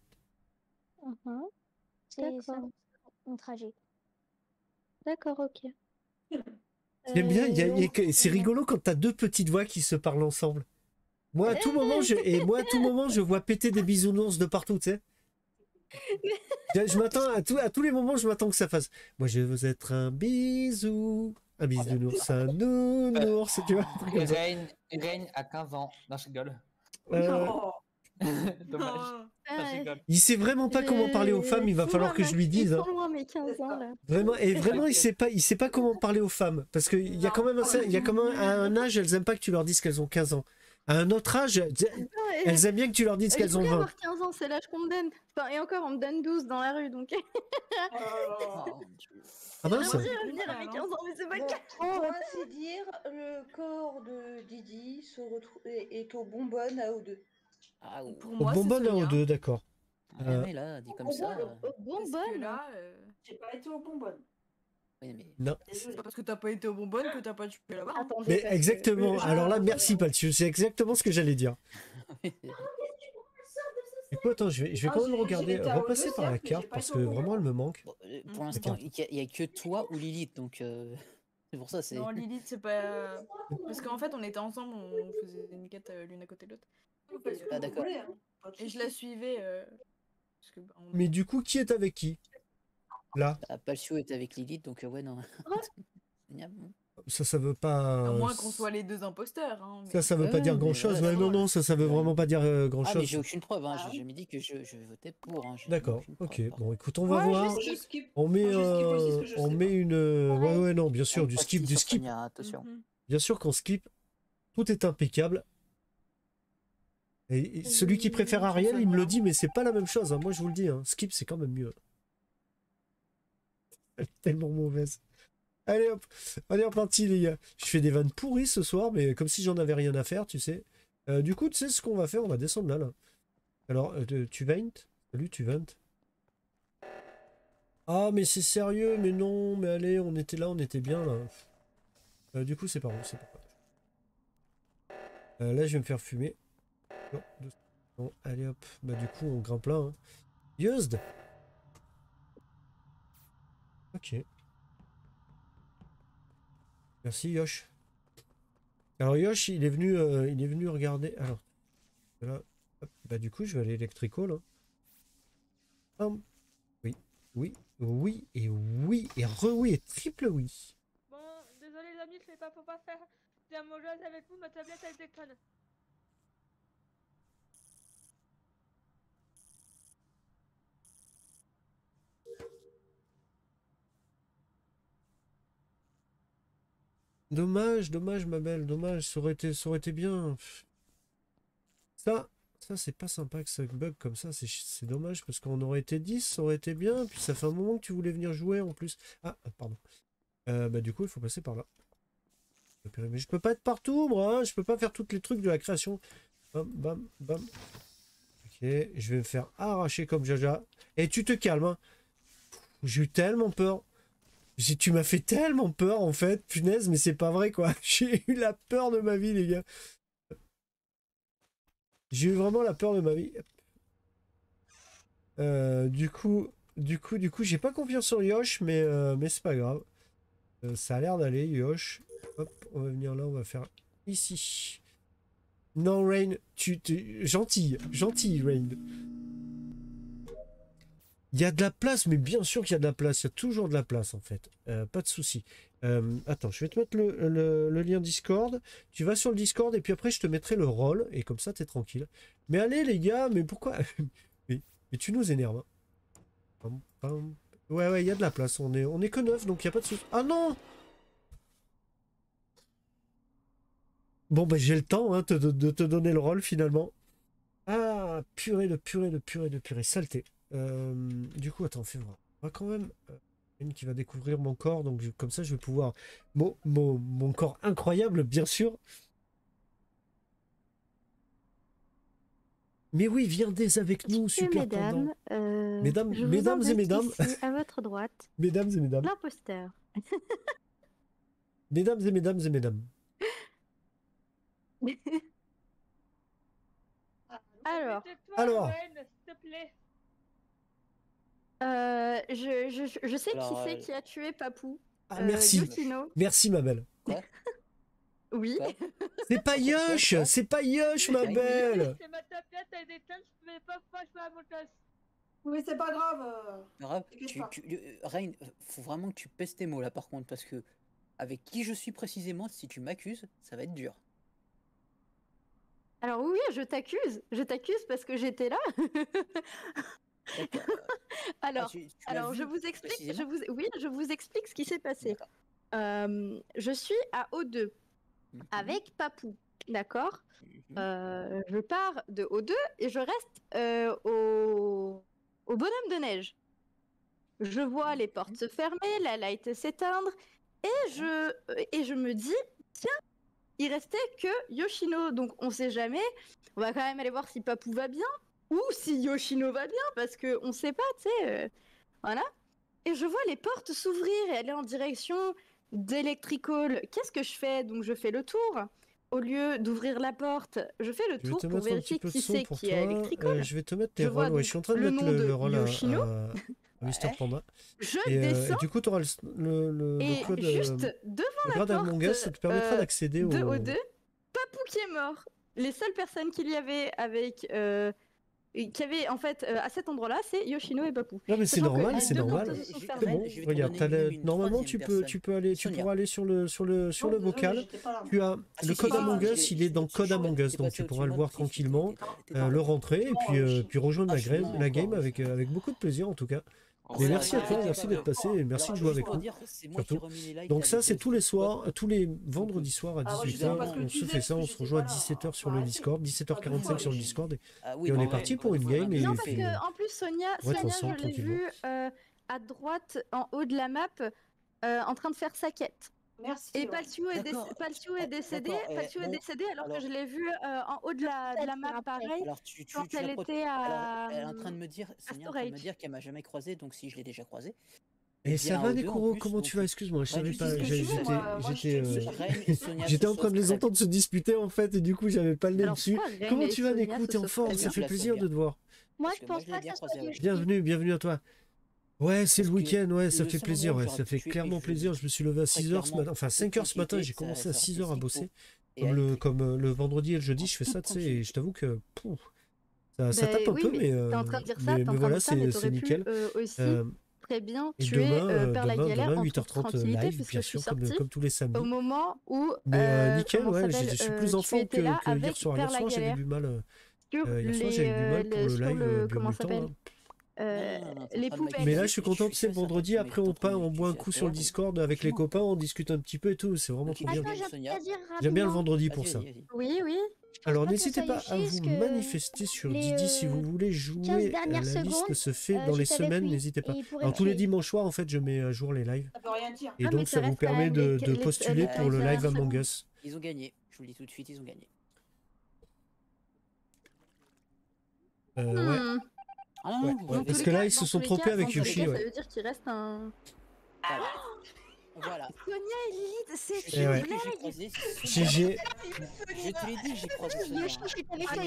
C'est ça mon trajet. D'accord, ok. J'aime bien, c'est rigolo quand t'as deux petites voix qui se parlent ensemble. Moi, à tout moment, je vois péter des bisounours de partout, tu sais. Je m'attends à tous les moments, je m'attends que ça fasse. Moi, je veux être un bisou. Un bisounours, un nounours, tu vois. Rain a 15 ans. Non, je rigole. Dommage. Il sait vraiment pas comment parler aux femmes, il va falloir que je lui dise. Moi, mes 15 ans, là. Vraiment, et vraiment, il sait pas comment parler aux femmes. Parce qu'il y a quand même à un âge, elles aiment pas que tu leur dises qu'elles ont 15 ans. À un autre âge, elles aiment bien que tu leur dises qu'elles ont 20. avoir 15 ans, c'est l'âge qu'on me donne. Enfin, et encore, on me donne 12 dans la rue, donc... Ah mince. Revenir à mes 15 ans, mais c'est pas le cas. Pour ainsi dire, le corps de Didi est au bonbonne à O2. Pour Au moi, bonbonne à Sonia. O2, d'accord. Mais là, dit comme ça. Bonbonne là, J'ai pas été au bonbonne. Non. c'est pas parce que t'as pas été au bonbonne que t'as pas tué là-bas. Mais exactement. Alors là, merci Paltieu, c'est exactement ce que j'allais dire. Du coup, attends, je vais quand même regarder, repasser par la carte parce que vraiment elle me manque. Pour l'instant, il y a que toi ou Lilith, donc c'est pour ça. Non, Lilith, c'est pas. Parce qu'en fait, on était ensemble, on faisait une quête l'une à côté de l'autre. Ah, d'accord. Et je la suivais. Parce que, Mais du coup, qui est avec qui? Là. Palsio est avec Lilith, donc ouais, non. Ça veut pas. À moins qu'on soit les deux imposteurs. Hein, mais... Ça veut pas dire grand chose. Ouais, non, ça veut vraiment pas dire grand Ah, chose. mais j'ai aucune preuve, hein. J'ai jamais dit que je votais pour. Hein. D'accord, ok. Bon, écoute, on va voir. On met une. Ouais, non, bien sûr, du skip. Attention. Bien sûr qu'on skip. Tout est impeccable. Et celui qui préfère Ariel, il me le dit, mais c'est pas la même chose. Hein. Moi, je vous le dis, hein. Skip, c'est quand même mieux. Elle est tellement mauvaise. Allez hop, on est reparti les gars. Je fais des vannes pourries ce soir, mais comme si j'en avais rien à faire, tu sais. Du coup, tu sais ce qu'on va faire, on va descendre là. Alors, tu vaint? Salut, tu vaint? Ah, mais c'est sérieux, mais non, mais allez, on était là, on était bien là. Du coup, c'est par où? C'est par là, je vais me faire fumer. Non, allez hop, bah du coup, on grimpe là. Hein. Used. Ok. Merci Yosh. Alors Yosh, il est venu regarder. Alors, là, hop, bah du coup, je vais aller électrico là. Oui, et oui, et oui, et triple oui. Bon, désolé les amis, je sais pas pourquoi faire des amoureuse avec vous, ma tablette elle déconne. Dommage, ma belle, dommage, ça aurait été bien. Ça c'est pas sympa que ça bug comme ça, c'est dommage parce qu'on aurait été 10, ça aurait été bien, puis ça fait un moment que tu voulais venir jouer en plus. Ah, pardon. Bah du coup, il faut passer par là. Mais je peux pas être partout, moi, hein, je peux pas faire tous les trucs de la création. Bam, bam, bam. Ok, je vais me faire arracher comme Jaja. Et tu te calmes, hein. J'ai eu tellement peur. Tu m'as fait tellement peur en fait, punaise, mais c'est pas vrai quoi. J'ai eu la peur de ma vie les gars. J'ai eu vraiment la peur de ma vie. Du coup, j'ai pas confiance sur Yosh, mais c'est pas grave. Ça a l'air d'aller, Yosh. Hop, on va venir là, on va faire ici. Non, Rain, gentil, Rain. Il y a de la place, mais bien sûr qu'il y a de la place. Il y a toujours de la place, en fait. Pas de souci. Attends, je vais te mettre le lien Discord. Tu vas sur le Discord et puis après, je te mettrai le rôle. Et comme ça, t'es tranquille. Mais allez, les gars, mais pourquoi mais tu nous énerves. Hein. Ouais, il y a de la place. On est que 9, donc il n'y a pas de souci. Ah non! Bon, bah j'ai le temps hein, de te donner le rôle, finalement. Ah, purée. Saleté. Du coup, attends, fais voir. On va quand même une qui va découvrir mon corps, donc comme ça je vais pouvoir mon corps incroyable, bien sûr. Mais oui, viens dès avec nous, super pendant. Mesdames et mesdames. Ici, à votre droite. Mesdames et mesdames. L'imposteur. Mesdames et mesdames et mesdames. Alors. S'il te plaît. Je sais Alors, qui c'est qui a tué Papou. Ah, merci. Yokino. Merci, ma belle. Oui. C'est pas Yosh, c'est pas Yosh, ma belle. C'est ma tablette, elle est éteinte, je pouvais pas jouer à mon tasse. Oui, c'est pas grave. Rain, faut vraiment que tu pèses tes mots là par contre, parce que avec qui je suis précisément, si tu m'accuses, ça va être dur. Alors oui, je t'accuse parce que j'étais là. Alors, je vous explique, je vous explique ce qui s'est passé. Je suis à O2 avec Papou, d'accord. Je pars de O2 et je reste au bonhomme de neige. Je vois les portes se fermer, la light s'éteindre et je me dis, tiens, il restait que Yoshino, donc on sait jamais. On va quand même aller voir si Papou va bien ou si Yoshino va bien parce que on sait pas, tu sais. Voilà. Et je vois les portes s'ouvrir et aller en direction d'Electrical. Qu'est-ce que je fais? Donc je fais le tour. Au lieu d'ouvrir la porte, je fais le tour pour vérifier qui c'est qui est Electrical. Je vais te mettre tes rôles. Ouais, je suis en train de mettre le rôle à Mister Panda. Je descends. Et du coup, tu auras le code. Juste devant le la porte. Among Us, ça te permettra d'accéder au. O2, Papou qui est mort. Les seules personnes qu'il y avait avec. Qui avait en fait à cet endroit-là, c'est Yoshino et Papou. Non mais c'est normal, c'est normal. C'est bon. Regarde, normalement tu pourras aller sur le vocal. Tu as le code Among Us, il est dans code Among Us, donc tu pourras le voir tranquillement, le rentrer et puis rejoindre la game avec beaucoup de plaisir en tout cas. Mais merci à toi, merci d'être passé et merci de jouer avec nous. Surtout. Donc ça c'est tous les soirs, tous les vendredis soirs à 18h, on se fait ça, on se rejoint à 17h sur le Discord, 17h45 sur le Discord et on est parti pour une game. Non parce que en plus Sonia je l'ai vue à droite en haut de la map en train de faire sa quête. Merci. Et Palciou est décédé alors que je l'ai vu en haut de la map pareil. Alors quand elle était à. Elle est en train de me dire, Sonia est en train de me dire qu'elle m'a jamais croisé, donc si je l'ai déjà croisé. Et ça va Nekuro, comment tu vas? Excuse-moi, je savais pas. J'étais en train de les entendre se disputer en fait, et du coup j'avais pas le nez dessus. Comment tu vas Nekuro? T'es en forme, ça fait plaisir de te voir. Moi je pense pas que ça soit Bienvenue à toi. Ouais, c'est le week-end, ouais, ça fait plaisir, ouais, ça fait clairement plaisir. Je me suis levé à 6h ce matin, enfin 5h ce matin, j'ai commencé à 6h à bosser. Comme le vendredi et le jeudi, je fais ça, tu sais, et je t'avoue que ça tape un peu, mais voilà, c'est nickel. Très bien tuer Père la Galère en 8h30 live, bien sûr, comme tous les samedis. Au moment où nickel, ouais, je suis plus en forme que hier soir. Hier soir, j'avais du mal. Hier soir, j'avais du mal pour le live. Comment ça s'appelle? Les poupées. Mais là je suis content, tu sais, le vendredi après on boit un coup sur le Discord avec les copains, on discute un petit peu et tout, c'est vraiment trop bien. J'aime bien le vendredi pour ça. Oui. Alors n'hésitez pas à vous manifester sur Didi si vous voulez jouer. La liste se fait dans les semaines, n'hésitez pas. Alors tous les dimanches soirs en fait je mets à jour les lives. Et donc ça vous permet de postuler pour le live Among Us. Ils ont gagné, je vous le dis tout de suite, ils ont gagné. Ouais. Parce que là, ils se sont trompés avec Yoshi. Ça veut dire qu'il reste un. Voilà. Sonia et Lilith, c'est une blague. GG. Je te l'ai dit, j'ai croisé.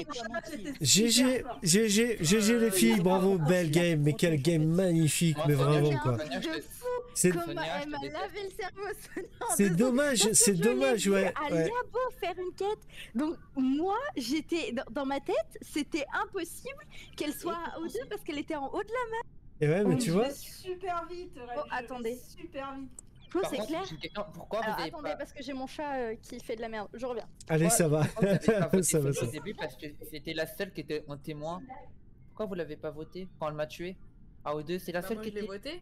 GG les filles, bravo, belle game, mais quel game magnifique, mais vraiment quoi. C'est elle m'a lavé le cerveau. C'est dommage, ouais. À Liabo faire une quête. Donc moi, j'étais dans ma tête, c'était impossible qu'elle soit à O2 parce qu'elle était en haut de la map. Et ouais, mais tu vois. Super vite. Oh, attendez. Super vite. C'est clair. Pourquoi vous avez attendez, parce que j'ai mon chat qui fait de la merde. Je reviens. Allez, ça va. Ça va. Au début, parce que c'était la seule qui était en témoin. Pourquoi vous l'avez pas voté quand elle m'a tué? À O2, c'est la seule qui était. voté.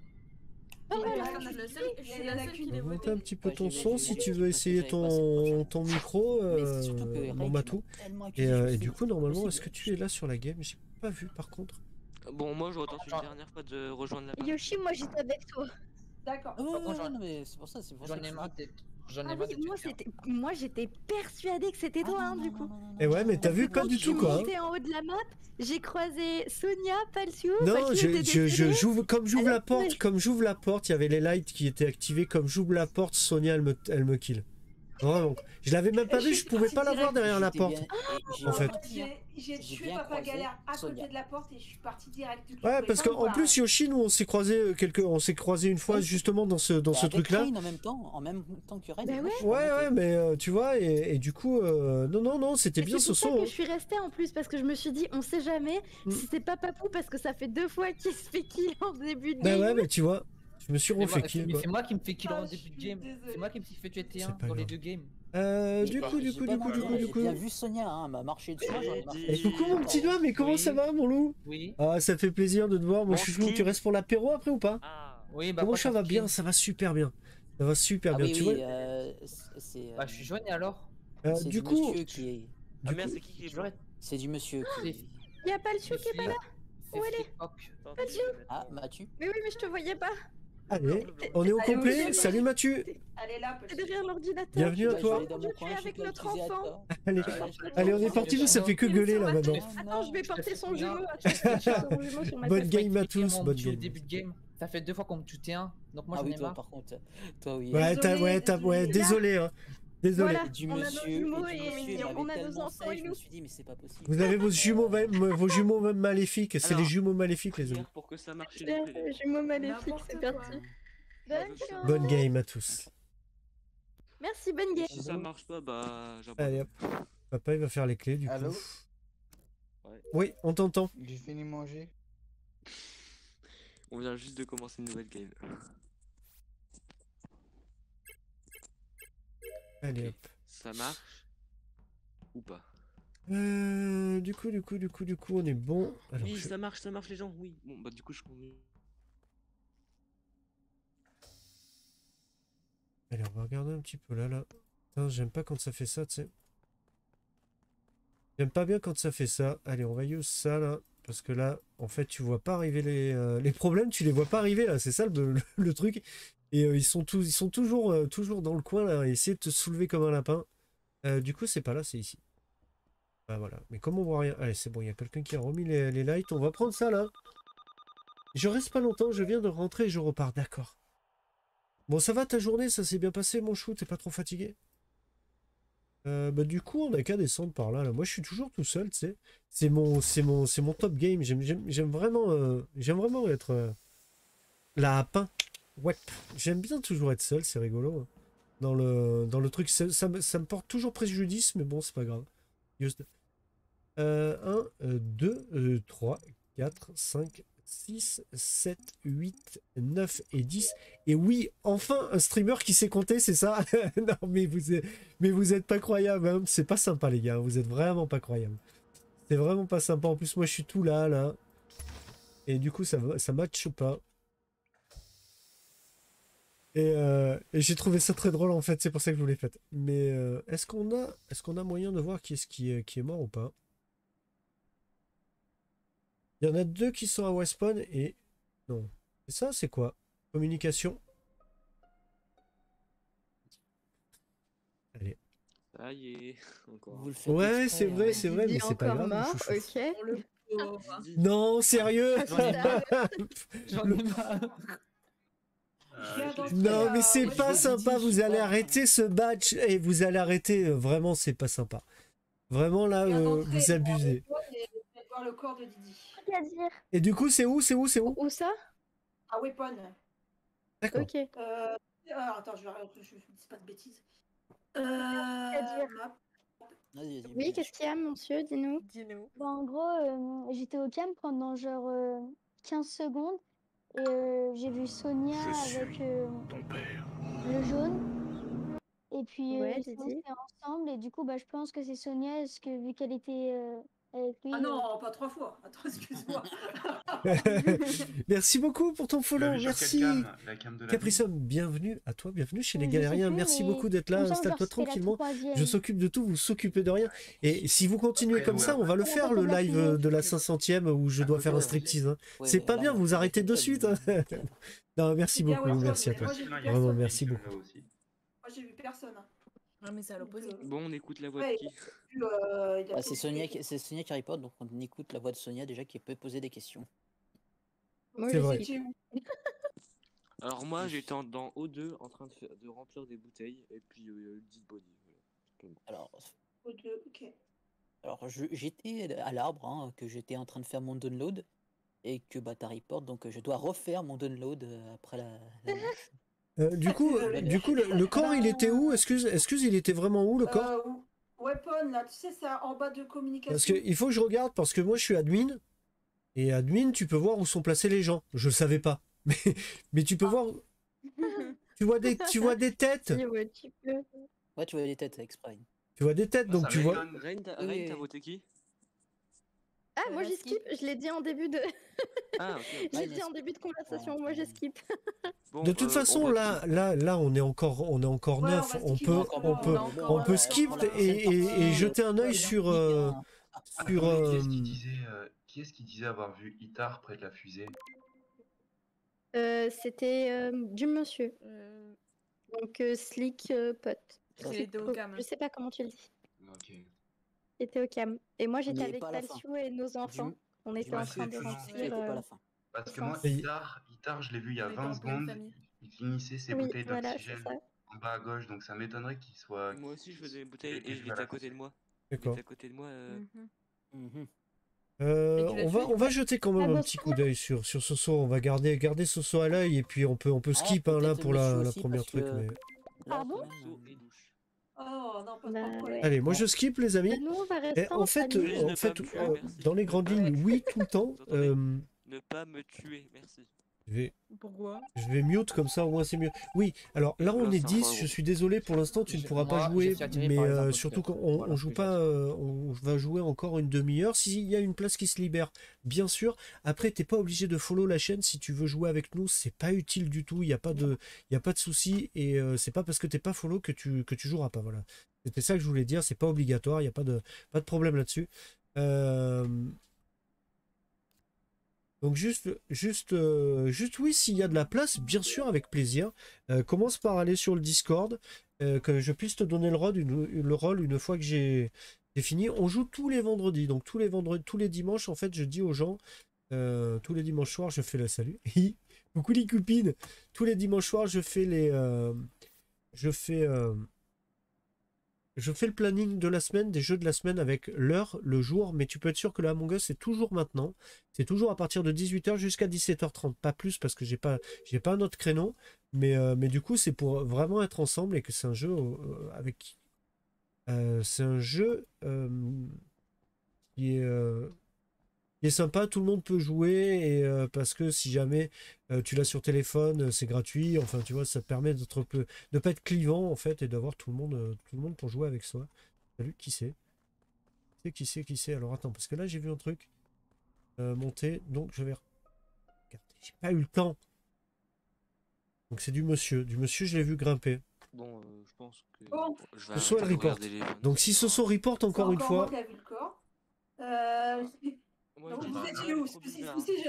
Je suis la seule qui l'ai voté. Monter un petit peu ton son si tu veux essayer ton micro, mon matou. Et du coup, normalement, est-ce que tu es là sur la game? J'ai pas vu par contre. Bon, moi je retente une dernière fois de rejoindre la partie. Yoshi, moi j'étais avec toi. D'accord. Non, mais c'est pour ça, J'en ai marre J'en ai Ah marre oui, de moi j'étais persuadée que c'était toi, hein, du coup. Et ouais, mais t'as vu pas du tout quoi. J'étais en haut de la map, j'ai croisé Sonia, Palsio. Non, Palsio était décédée. comme j'ouvre la porte, il y avait les lights qui étaient activés. Comme j'ouvre la porte, Sonia elle me kill. Vraiment. Je l'avais même pas vu, je pouvais pas la voir derrière la porte. En fait. J'ai tué Papa Galère à côté de la porte et je suis partie direct. Ouais, parce qu'en plus Yoshi, nous on s'est croisé une fois justement dans ce truc-là. En même temps que Ren. Ouais, mais tu vois, et du coup, non, c'était bien ce son. C'est pour ça que je suis restée en plus, parce que je me suis dit, on sait jamais si c'est pas Papou, parce que ça fait 2 fois qu'il se fait kill en début de game. Bah ouais, mais tu vois. Je me suis refait kill. C'est moi qui me fais kill en début de game. C'est moi qui me suis fait tuer T1 dans les 2 games. Du coup. J'ai bien vu Sonia, hein, m'a marché dessus. Et coucou mon petit doigt, mais comment ça va mon loup? Oui. Ah, ça fait plaisir de te voir, mon chouchou. Tu restes pour l'apéro après ou pas? Oui, bah. Comment ça va bien? Ça va super bien. Ça va super bien, tu vois. Bah, je suis jaune et alors? Du coup. Ah merde, c'est qui est blanc? C'est du monsieur qui. Y'a pas le chou qui est pas là? Où elle est? Mathieu? Ah, Mathieu? Mais oui, mais je te voyais pas. Allez, on est au complet. Salut Mathieu. Allez là, t'es derrière l'ordinateur. Bienvenue à toi. Tu es avec notre enfant. Allez, on est parti, nous ça fait que gueuler là maintenant. Attends, je vais porter son jumeau. Bonne game à tous, bonne game. Début de game, ça fait 2 fois qu'on me tue T1, donc moi j'en ai marre. Par contre, toi oui. Ouais, désolé hein. Désolé. Voilà, on a nos jumeaux et on a nos enfants et nous. Je me suis dit mais c'est pas possible. Vous avez vos jumeaux même maléfiques, c'est les jumeaux maléfiques les amis. Pour que ça marche. Les jumeaux maléfiques, c'est parti. Bonne game à tous. Merci, bonne game. Si ça marche pas, bah j'abandonne. Allez hop. Papa il va faire les clés du coup. Allô? Oui, on t'entend. J'ai fini de manger. On vient juste de commencer une nouvelle game. Allez hop. Ça marche ou pas? Du coup, on est bon. Alors, oui, ça marche les gens, oui. Bon, bah du coup, je conviens. Allez, on va regarder un petit peu là. Putain, j'aime pas quand ça fait ça, tu sais. J'aime pas bien quand ça fait ça. Allez, on va use ça là. Parce que là, en fait, tu vois pas arriver les problèmes, tu les vois pas arriver là. C'est ça le truc. Et ils sont toujours dans le coin là, à essayer de te soulever comme un lapin. Du coup, c'est pas là, c'est ici. Ah voilà. Mais comme on voit rien. Allez, c'est bon, il y a quelqu'un qui a remis les lights. On va prendre ça là. Je reste pas longtemps, je viens de rentrer et je repars. D'accord. Bon, ça va ta journée, ça s'est bien passé mon chou, t'es pas trop fatigué? Bah du coup, on a qu'à descendre par là, là. Moi, je suis toujours tout seul, tu sais. C'est mon top game. J'aime vraiment être là à pain. Ouais, j'aime bien toujours être seul, c'est rigolo. Hein. Dans le truc, ça me porte toujours préjudice, mais bon, c'est pas grave. Juste 1, 2, 3, 4, 5, 6, 7, 8, 9 et 10. Et oui, enfin, un streamer qui sait compter, c'est ça? Non, mais vous êtes pas croyables, hein. C'est pas sympa, les gars. Vous êtes vraiment pas croyables. C'est vraiment pas sympa. En plus, moi, je suis tout là. Et du coup, ça matche pas. Et j'ai trouvé ça très drôle en fait, c'est pour ça que je vous l'ai fait. Mais est-ce qu'on a moyen de voir qui est mort ou pas? Il y en a 2 qui sont à Westpon et... Non. Et ça, c'est quoi? Communication. Allez. Ça y est, encore. Ouais, c'est vrai, mais c'est pas grave. Ok. Non, sérieux? Non mais c'est pas sympa, vous allez arrêter ce badge et vous allez arrêter, vraiment c'est pas sympa. Vraiment là, vous abusez. Voir le corps de Didi. Et du coup c'est où? Où ça? À Weapon. D'accord. Ok. Attends, je dis pas de bêtises. Oui, qu'est-ce qu'il y a, monsieur? Dis-nous. Bon, en gros, j'étais au camp pendant genre 15 secondes. Et j'ai vu Sonia avec le jaune. Et puis Ouais, on était ensemble. Et du coup, bah, je pense que c'est Sonia, parce que vu qu'elle était avec lui. Ah non, pas 3 fois. Attends, excuse-moi. Merci beaucoup pour ton follow. Merci. La cam de la Capricum, bienvenue à toi, bienvenue chez les galériens. Merci beaucoup d'être là. Installe-toi tranquillement. Je s'occupe de tout, vous s'occupez de rien. Et si vous continuez comme ça, on va le faire le live de la 500e où je dois faire un striptease. Hein. C'est pas bien, vous arrêtez de suite. Hein. Non, merci beaucoup, merci à toi. Vraiment, merci beaucoup. j'ai vu personne. Ah, mais c'est à l'opposé. Bon, on écoute la voix de qui? C'est Sonia qui reporte, donc on écoute la voix de Sonia déjà qui peut poser des questions. C'est vrai. Alors moi j'étais dans O2 en train de remplir des bouteilles et puis dead body. Alors, O2, ok. alors j'étais à l'arbre, hein, que j'étais en train de faire mon download et que bah t'as report, donc je dois refaire mon download après la manche. Du coup, le corps, il était où? Excuse, il était vraiment où, le corps? Weapon, là, tu sais, c'est en bas de communication. Parce qu'il faut que je regarde, parce que moi, je suis admin. Et admin, tu peux voir où sont placés les gens. Je le savais pas. Mais tu peux voir... Tu vois des têtes? Ouais, tu vois des têtes exprès. Tu vois des têtes, donc tu vois... Rain, t'as voté qui? Ah, moi j'ai skip, je l'ai dit en début de... Ah, ok. J'ai dit en début de conversation, moi j'ai skip. Bon, de toute façon, là, on est encore neuf. On peut skip et jeter un œil sur... Qui est-ce qui disait avoir vu Itar près de la fusée? C'était du monsieur. Donc Slick Pot. Il était au cam. Je sais pas comment tu le dis. Ok. Il était au cam. Et moi j'étais Mais avec pas à la fin. Palsiou et nos enfants. On était en train de remplir. Parce que moi, Itar, je l'ai vu il y a 20 secondes. Il finissait ses bouteilles d'oxygène en bas à gauche, donc ça m'étonnerait qu'il soit... Moi aussi je faisais des bouteilles et je l'étais à côté de moi. D'accord. À côté de moi. On va jeter quand même un petit coup d'œil sur Soso. On va garder Soso à l'œil et puis on peut skip là pour la première truc. Mais... Pardon? Oh non, pas de Allez, moi je skip les amis. Nous, on va rester En fait, dans les grandes lignes, oui tout le temps. Ne pas me tuer, merci. Pourquoi? Je vais mute comme ça au moins c'est mieux. Oui, alors là on est 10, je suis désolé pour l'instant tu ne pourras pas jouer, mais surtout quand on joue pas, on va jouer encore une demi-heure. S'il y a une place qui se libère, bien sûr. Après t'es pas obligé de follow la chaîne si tu veux jouer avec nous, c'est pas utile du tout, il y a pas de souci et c'est pas parce que t'es pas follow que tu joueras pas. Voilà, c'était ça que je voulais dire, c'est pas obligatoire, il y a pas de problème là-dessus. Donc juste oui, s'il y a de la place, bien sûr, avec plaisir. Commence par aller sur le Discord, que je puisse te donner le rôle une fois que j'ai fini. On joue tous les vendredis, donc tous les dimanches, en fait, je dis aux gens, tous les dimanches soirs, je fais le salut. Coucou les copines. Tous les dimanches soirs, je fais le planning de la semaine, des jeux de la semaine avec l'heure, le jour, mais tu peux être sûr que le Among Us c'est toujours maintenant. C'est toujours à partir de 18h jusqu'à 17h30, pas plus parce que j'ai pas un autre créneau, mais du coup c'est pour vraiment être ensemble et que c'est un jeu c'est un jeu qui est sympa, tout le monde peut jouer et parce que si jamais tu l'as sur téléphone, c'est gratuit. Enfin, tu vois, ça te permet de pas être clivant en fait et d'avoir tout le monde pour jouer avec soi. Salut, qui c'est? Qui c'est? Alors attends, parce que là j'ai vu un truc monter, donc je vais regarder. J'ai pas eu le temps. Donc c'est du monsieur, je l'ai vu grimper. Bon, je pense que je vais Soso elle report. Donc si Soso report encore une fois. Moi qui a vu le corps. Vous étiez où ce coup-ci?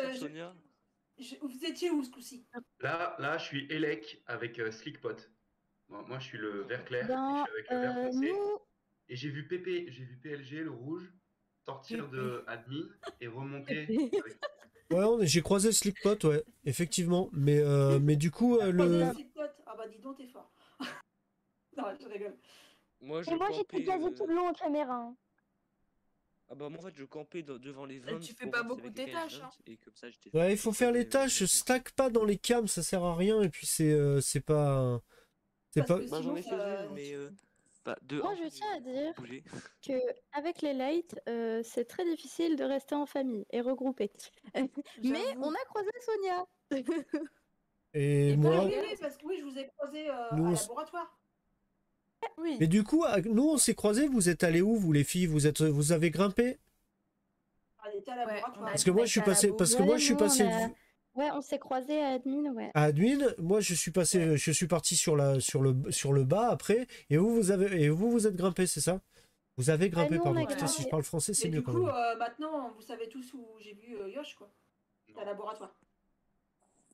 Vous étiez où ce coup-ci? Là, je suis Elec avec Slickpot. Moi, je suis le vert clair. Et je suis avec le vert foncé. Et j'ai vu PLG, le rouge, sortir de admin et remonter. Ouais, j'ai croisé Slickpot, ouais, effectivement. Mais du coup, Ah bah dis donc, t'es fort. Non, je rigole. Moi, j'étais quasi tout le long en caméra. Ah bah moi en fait je campais devant les 20. Tu fais pas beaucoup tes tâches hein. Et comme ça, ouais, il faut faire les tâches, stack pas dans les cams, ça sert à rien et puis c'est pas... Bah j'en ai fait une mais... Moi je tiens à dire que avec les lights, c'est très difficile de rester en famille et regroupé. Mais on a croisé Sonia. Et moi... Oui, parce que je vous ai croisé à laboratoire. Oui. Et du coup, nous on s'est croisés, vous êtes allés où vous les filles? Vous avez grimpé? On était à laboratoire. Parce que moi je suis passé... Ouais, on s'est croisés à admin, ouais. À admin, moi je suis parti sur le bas après, et vous êtes grimpé, c'est ça? Vous avez grimpé, pardon. Putain, si je parle français, c'est mieux quand même. Du coup, maintenant, vous savez tous où j'ai vu Yosh, quoi. À laboratoire.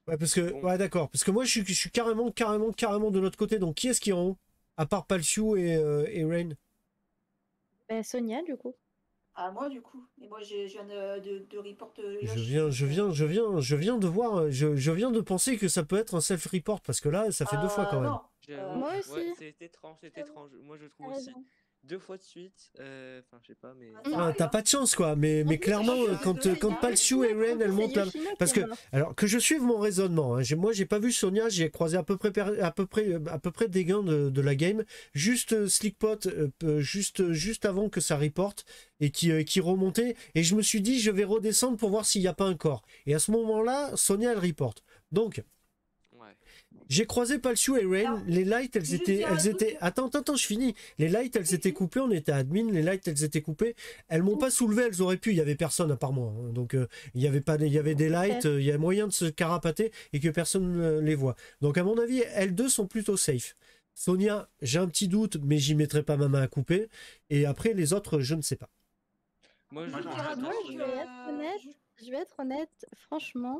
Ouais, parce que... Ouais, d'accord. Parce que moi, je suis carrément de l'autre côté. Donc, qui est-ce qui est en haut? À part Palsiu et Rain. Bah, Sonia, du coup. Ah, moi, du coup. Et moi, je viens de report Je viens de voir, je viens de penser que ça peut être un self-report, parce que là, ça fait 2 fois quand même. Moi aussi. Ouais, c'est étrange. Moi, je trouve aussi. 2 fois de suite, enfin, je sais pas, mais. Ah, t'as pas de chance, quoi. Mais clairement, quand Palsiu et Rain, elles montent là. Parce que, alors, que je suive mon raisonnement, hein, moi, j'ai pas vu Sonia, j'ai croisé à peu près des gains de la game. Juste Slickpot, juste avant que ça reporte, et qui remontait. Et je me suis dit, je vais redescendre pour voir s'il n'y a pas un corps. Et à ce moment-là, Sonia, elle reporte. Donc. J'ai croisé Palsiu et Rain, les lights elles étaient... Attends, je finis. Les lights elles étaient coupées, on était admin, les lights elles étaient coupées. Elles m'ont pas soulevé, elles auraient pu, il y avait personne à part moi. Hein. Donc il y avait des lights, il y a moyen de se carapater et que personne ne les voit. Donc à mon avis, elles deux sont plutôt safe. Sonia, j'ai un petit doute, mais j'y mettrai pas ma main à couper. Et après les autres, je ne sais pas. Moi, je vais être honnête, franchement.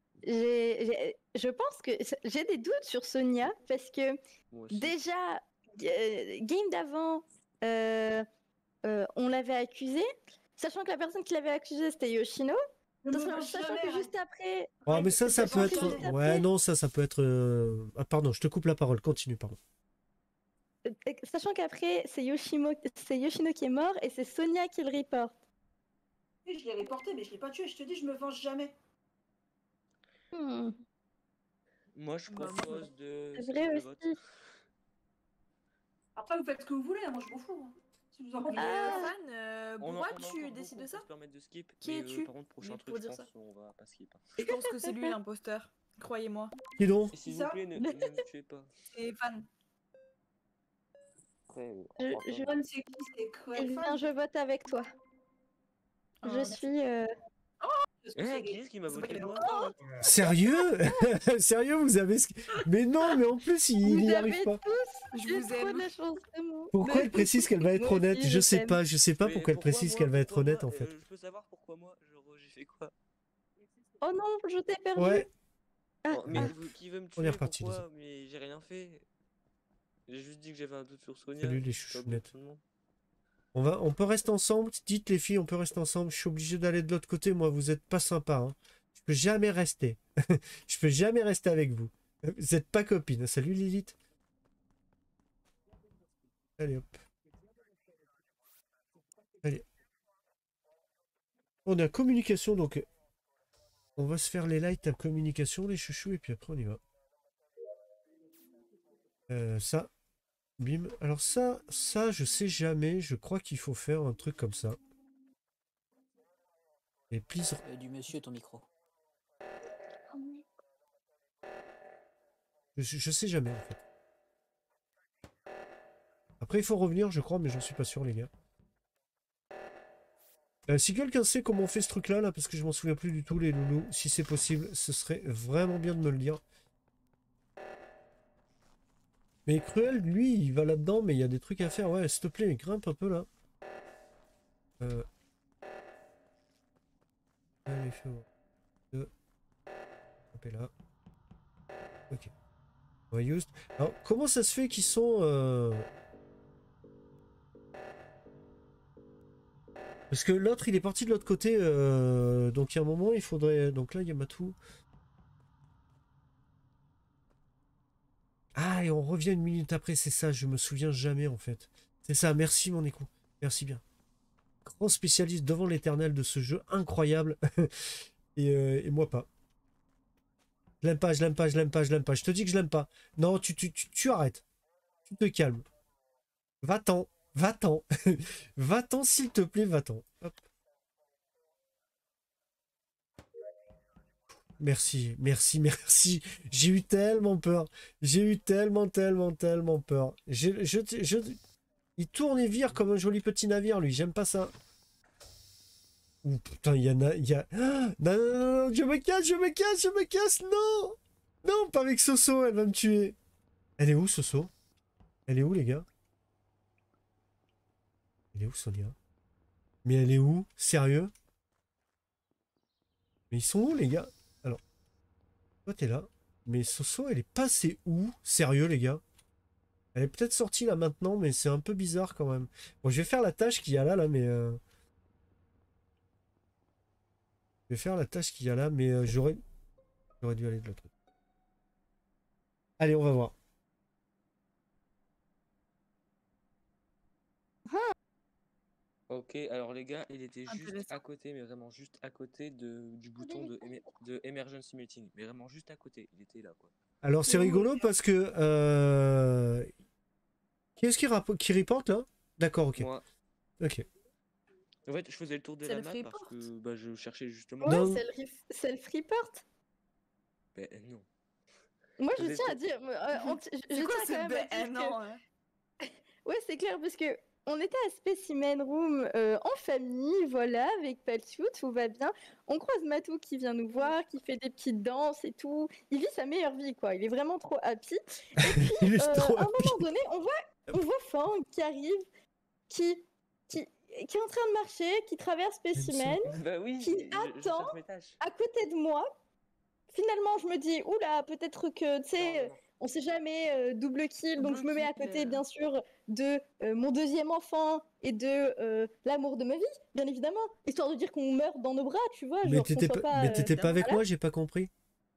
Je pense que j'ai des doutes sur Sonia parce que déjà game d'avant on l'avait accusé, sachant que la personne qui l'avait accusé c'était Yoshino, sachant que juste après mais ça peut être ouais non ça peut être ah pardon, je te coupe la parole, continue, pardon. Sachant qu'après c'est Yoshino qui est mort et c'est Sonia qui le reporte. Oui, je l'ai reporté mais je l'ai pas tué, je te dis je me venge jamais. Moi, je propose de. C'est vrai aussi. Après, vous faites ce que vous voulez, moi je m'en fous. Hein. Si vous en voulez. Pourquoi tu décides de ça? Qui es-tu? Par contre, prochain truc, je pense on va pas skip. Je pense que c'est lui l'imposteur. Croyez-moi. Qui donc? S'il vous plaît, ne me tuez pas. C'est Fan. Je vote avec toi. Je suis. Qui est-ce qui m'a voté moi? Sérieux? Sérieux, vous avez... Mais non, mais en plus, il n'y arrive pas. Je vous aime. Pourquoi elle précise qu'elle va être honnête? Je sais pas pourquoi elle précise qu'elle va être honnête, en fait. Je peux savoir pourquoi moi? J'ai fait quoi? Oh non, je t'ai perdu. Ouais. Mais qui veut me tuer? On est reparti. Pourquoi? Mais j'ai rien fait. J'ai juste dit que j'avais un doute sur Sonia. Salut les chouchounettes. On peut rester ensemble, dites les filles, on peut rester ensemble. Je suis obligé d'aller de l'autre côté, moi, vous êtes pas sympa. Hein. Je peux jamais rester. Je peux jamais rester avec vous. Vous êtes pas copines. Salut Lilith. Allez hop. Allez. On est en communication, donc on va se faire les lights à communication, les chouchous, et puis après on y va. Ça. Bim. Alors ça, je sais jamais. Je crois qu'il faut faire un truc comme ça. Et please... du monsieur, ton micro. Je sais jamais, en fait. Après, il faut revenir, je crois, mais j'en suis pas sûr, les gars. Si quelqu'un sait comment on fait ce truc-là, là, parce que je m'en souviens plus du tout, les loulous, si c'est possible, ce serait vraiment bien de me le dire. Mais Cruel, lui, il va là-dedans, mais il y a des trucs à faire. Ouais, s'il te plaît, grimpe un peu là. Allez, fais voir. Hop, là. Ok. On va use. Alors, comment ça se fait qu'ils sont... Parce que l'autre, il est parti de l'autre côté. Donc, il y a un moment, il faudrait... Donc là, il y a Matou. Ah, et on revient 1 minute après, c'est ça, je me souviens jamais en fait. C'est ça, merci mon écho, merci bien. Grand spécialiste devant l'éternel de ce jeu, incroyable. et moi pas. Je l'aime pas, je l'aime pas, je l'aime pas, je l'aime pas. Je te dis que je l'aime pas. Non, tu arrêtes. Tu te calmes. Va-t'en, va-t'en. Va-t'en s'il te plaît, va-t'en. Hop. Merci, merci, merci. J'ai eu tellement peur. J'ai eu tellement peur. Il tourne et vire comme un joli petit navire, lui. J'aime pas ça. Ouh, putain, il y a... Ah, non, je me casse, non. Non, pas avec Soso, elle va me tuer. Elle est où, Soso? Elle est où, les gars? Elle est où, Sonia? Mais elle est où? Sérieux? Mais ils sont où, les gars? Toi, t'es là. Mais Soso, elle est passée où? Sérieux, les gars? Elle est peut-être sortie là maintenant, mais c'est un peu bizarre quand même. Bon, je vais faire la tâche qu'il y a là, mais... Je vais faire la tâche qu'il y a là, mais j'aurais dû aller de l'autre côté. Allez, on va voir. Ok, alors les gars, il était juste à côté, mais vraiment juste à côté du bouton de Emergency Meeting. Mais vraiment juste à côté, il était là, quoi. Alors, c'est rigolo parce que... Qui est-ce qui reporte, là? D'accord, ok. Moi. Ok. En fait, je faisais le tour de la map parce que bah, je cherchais justement... Ouais, self-report. Ben non. Moi, je tiens à dire... C'est quoi ce non Ouais, c'est clair, parce que on était à Specimen Room en famille, voilà, avec Palsu, tout va bien. On croise Matou qui vient nous voir, qui fait des petites danses et tout. Il vit sa meilleure vie, quoi. Il est vraiment trop happy. Et puis, à un moment donné, on voit Fang qui arrive, qui est en train de marcher, qui traverse Specimen, bah oui, qui attend à côté de moi. Finalement, je me dis, oula, peut-être que, tu sais... On sait jamais, double kill, donc je me mets à côté, bien sûr, de mon deuxième enfant et de l'amour de ma vie, bien évidemment, histoire de dire qu'on meurt dans nos bras, tu vois. Mais t'étais pas avec moi, j'ai pas compris.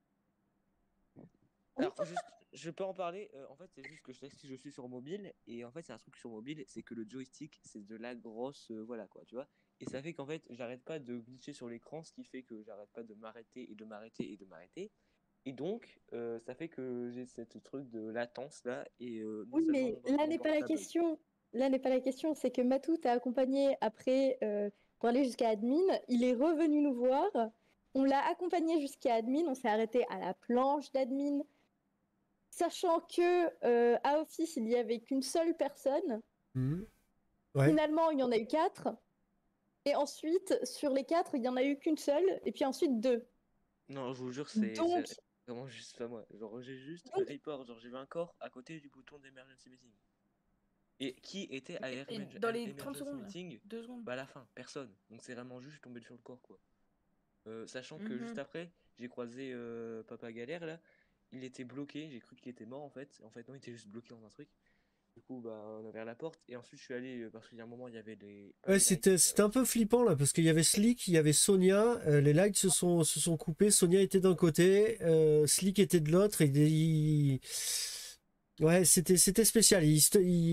Alors, juste, je peux en parler, en fait, c'est juste que je suis sur mobile, et en fait, c'est un truc sur mobile, c'est que le joystick, c'est de la grosse, voilà, quoi, tu vois. Et ça fait qu'en fait, j'arrête pas de glitcher sur l'écran, ce qui fait que j'arrête pas de m'arrêter et de m'arrêter et de m'arrêter. Et donc, ça fait que j'ai cette truc de latence là. Et, oui, mais là n'est pas la question. Là n'est pas la question. C'est que Matou t'a accompagné après pour aller jusqu'à admin. Il est revenu nous voir. On l'a accompagné jusqu'à admin. On s'est arrêté à la planche d'admin. Sachant que à Office, il n'y avait qu'une seule personne. Mmh. Ouais. Finalement, il y en a eu 4. Et ensuite, sur les 4, il n'y en a eu qu'une seule. Et puis ensuite, 2. Non, je vous jure, c'est vraiment juste pas moi. Genre, j'ai juste un report. Genre, j'ai vu un corps à côté du bouton d'Emergency Meeting. Et qui était à dans les 30 secondes, Meeting 2 secondes. Bah, à la fin, personne. Donc, c'est vraiment juste tombé sur le corps, quoi. Sachant que juste après, j'ai croisé Papa Galère, là. Il était bloqué. J'ai cru qu'il était mort, en fait. En fait, non, il était juste bloqué dans un truc. Du coup, bah, on a ouvert la porte. Et ensuite, je suis allé, parce qu'il y a un moment, il y avait des... Ouais, c'était un peu flippant, là, parce qu'il y avait Slick, il y avait Sonia. Les lights se sont coupés. Sonia était d'un côté, Slick était de l'autre. Ouais, c'était spécial. Je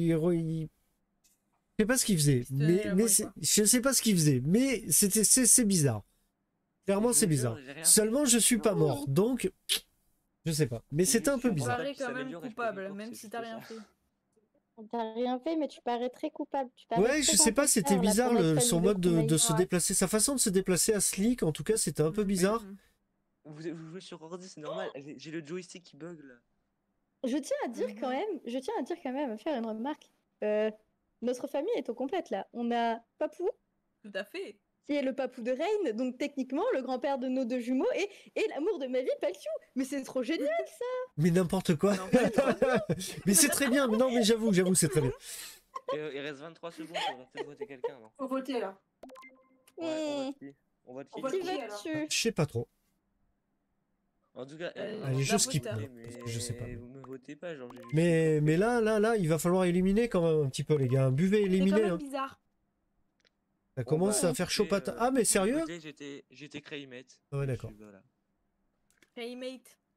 sais pas ce qu'il faisait. Je sais pas ce qu'il faisait. Mais c'est bizarre. Clairement, c'est bizarre. Seulement, je suis pas mort. Donc, je sais pas. Mais c'était un peu bizarre. Tu parais quand même coupable, même si t'as rien fait. T'as rien fait, mais tu parais très coupable. Ouais, je sais pas, c'était bizarre son mode de se déplacer. Sa façon de se déplacer à Slick, en tout cas, c'était un peu bizarre. Vous jouez sur ordi, c'est normal. J'ai le joystick qui bug là. Je tiens à dire quand même, à faire une remarque. Notre famille est au complète là. On a Papou. Tout à fait. Qui est le papou de Rain, donc techniquement le grand-père de nos 2 jumeaux et l'amour de ma vie, Palkiu. Mais c'est trop génial ça. Mais n'importe quoi. Mais c'est très bien. Non, mais j'avoue, c'est très bien. Il reste 23 secondes, on va peut-être voter quelqu'un. Faut voter là. Ouais, on vote qui? Je sais pas trop. En tout cas, allez, je skip, parce que je sais pas. Vous me votez pas, genre. Mais là, il va falloir éliminer quand même un petit peu, les gars. Buvez, éliminez. C'est quand même bizarre. Ça commence à faire chaud patate. Ah, mais sérieux? J'étais Kraymate. Ouais, d'accord. Kraymate.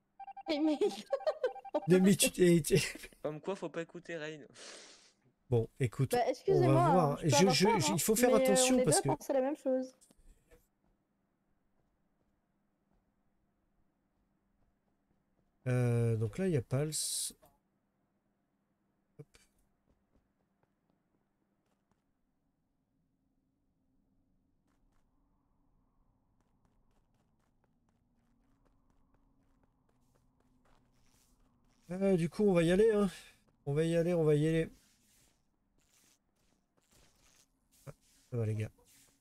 Comme quoi, faut pas écouter Rain. Bon, écoute, bah, on va voir. Il faut faire attention parce que... C'est la même chose. Donc là, il y a Pulse. Du coup, on va y aller, hein. On va y aller. Ah, ça va, les gars.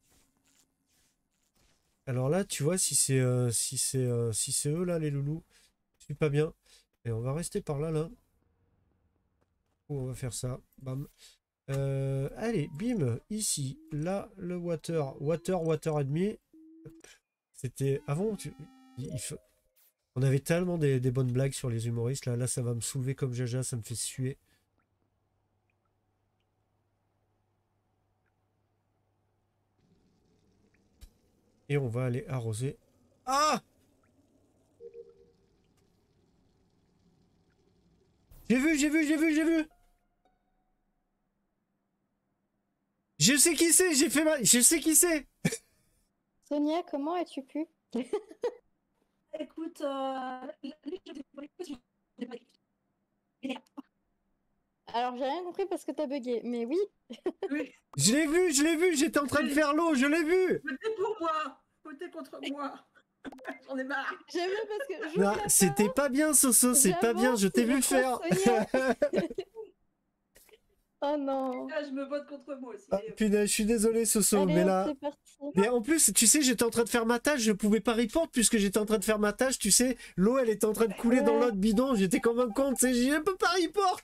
Alors là, tu vois, si c'est eux, là, les loulous, je suis pas bien. Et on va rester par là, là. On va faire ça. Bam. Allez, bim, ici. Là, le water et demi. C'était avant, On avait tellement des bonnes blagues sur les humoristes. Là, ça va me soulever comme jaja, ça me fait suer. Et on va aller arroser. Ah! J'ai vu! Je sais qui c'est, je sais qui c'est. Sonia, comment as-tu pu? Écoute, alors j'ai rien compris parce que t'as bugué, mais oui. Je l'ai vu, j'étais en train de faire l'eau, je l'ai vu. Votez pour moi, votez contre moi. J'en ai marre. J'aime parce que Non, c'était pas bien, Soso, c'est pas bien, je t'ai vu faire. Oh non. Là, je me vote contre moi aussi. Ah, punaise, je suis désolé, Soso, Allez, mais là. c'est parti. Mais en plus, tu sais, j'étais en train de faire ma tâche, je pouvais pas report puisque j'étais en train de faire ma tâche, tu sais, l'eau elle était en train de couler dans l'autre bidon, j'étais comme un con, tu sais, je peux pas report.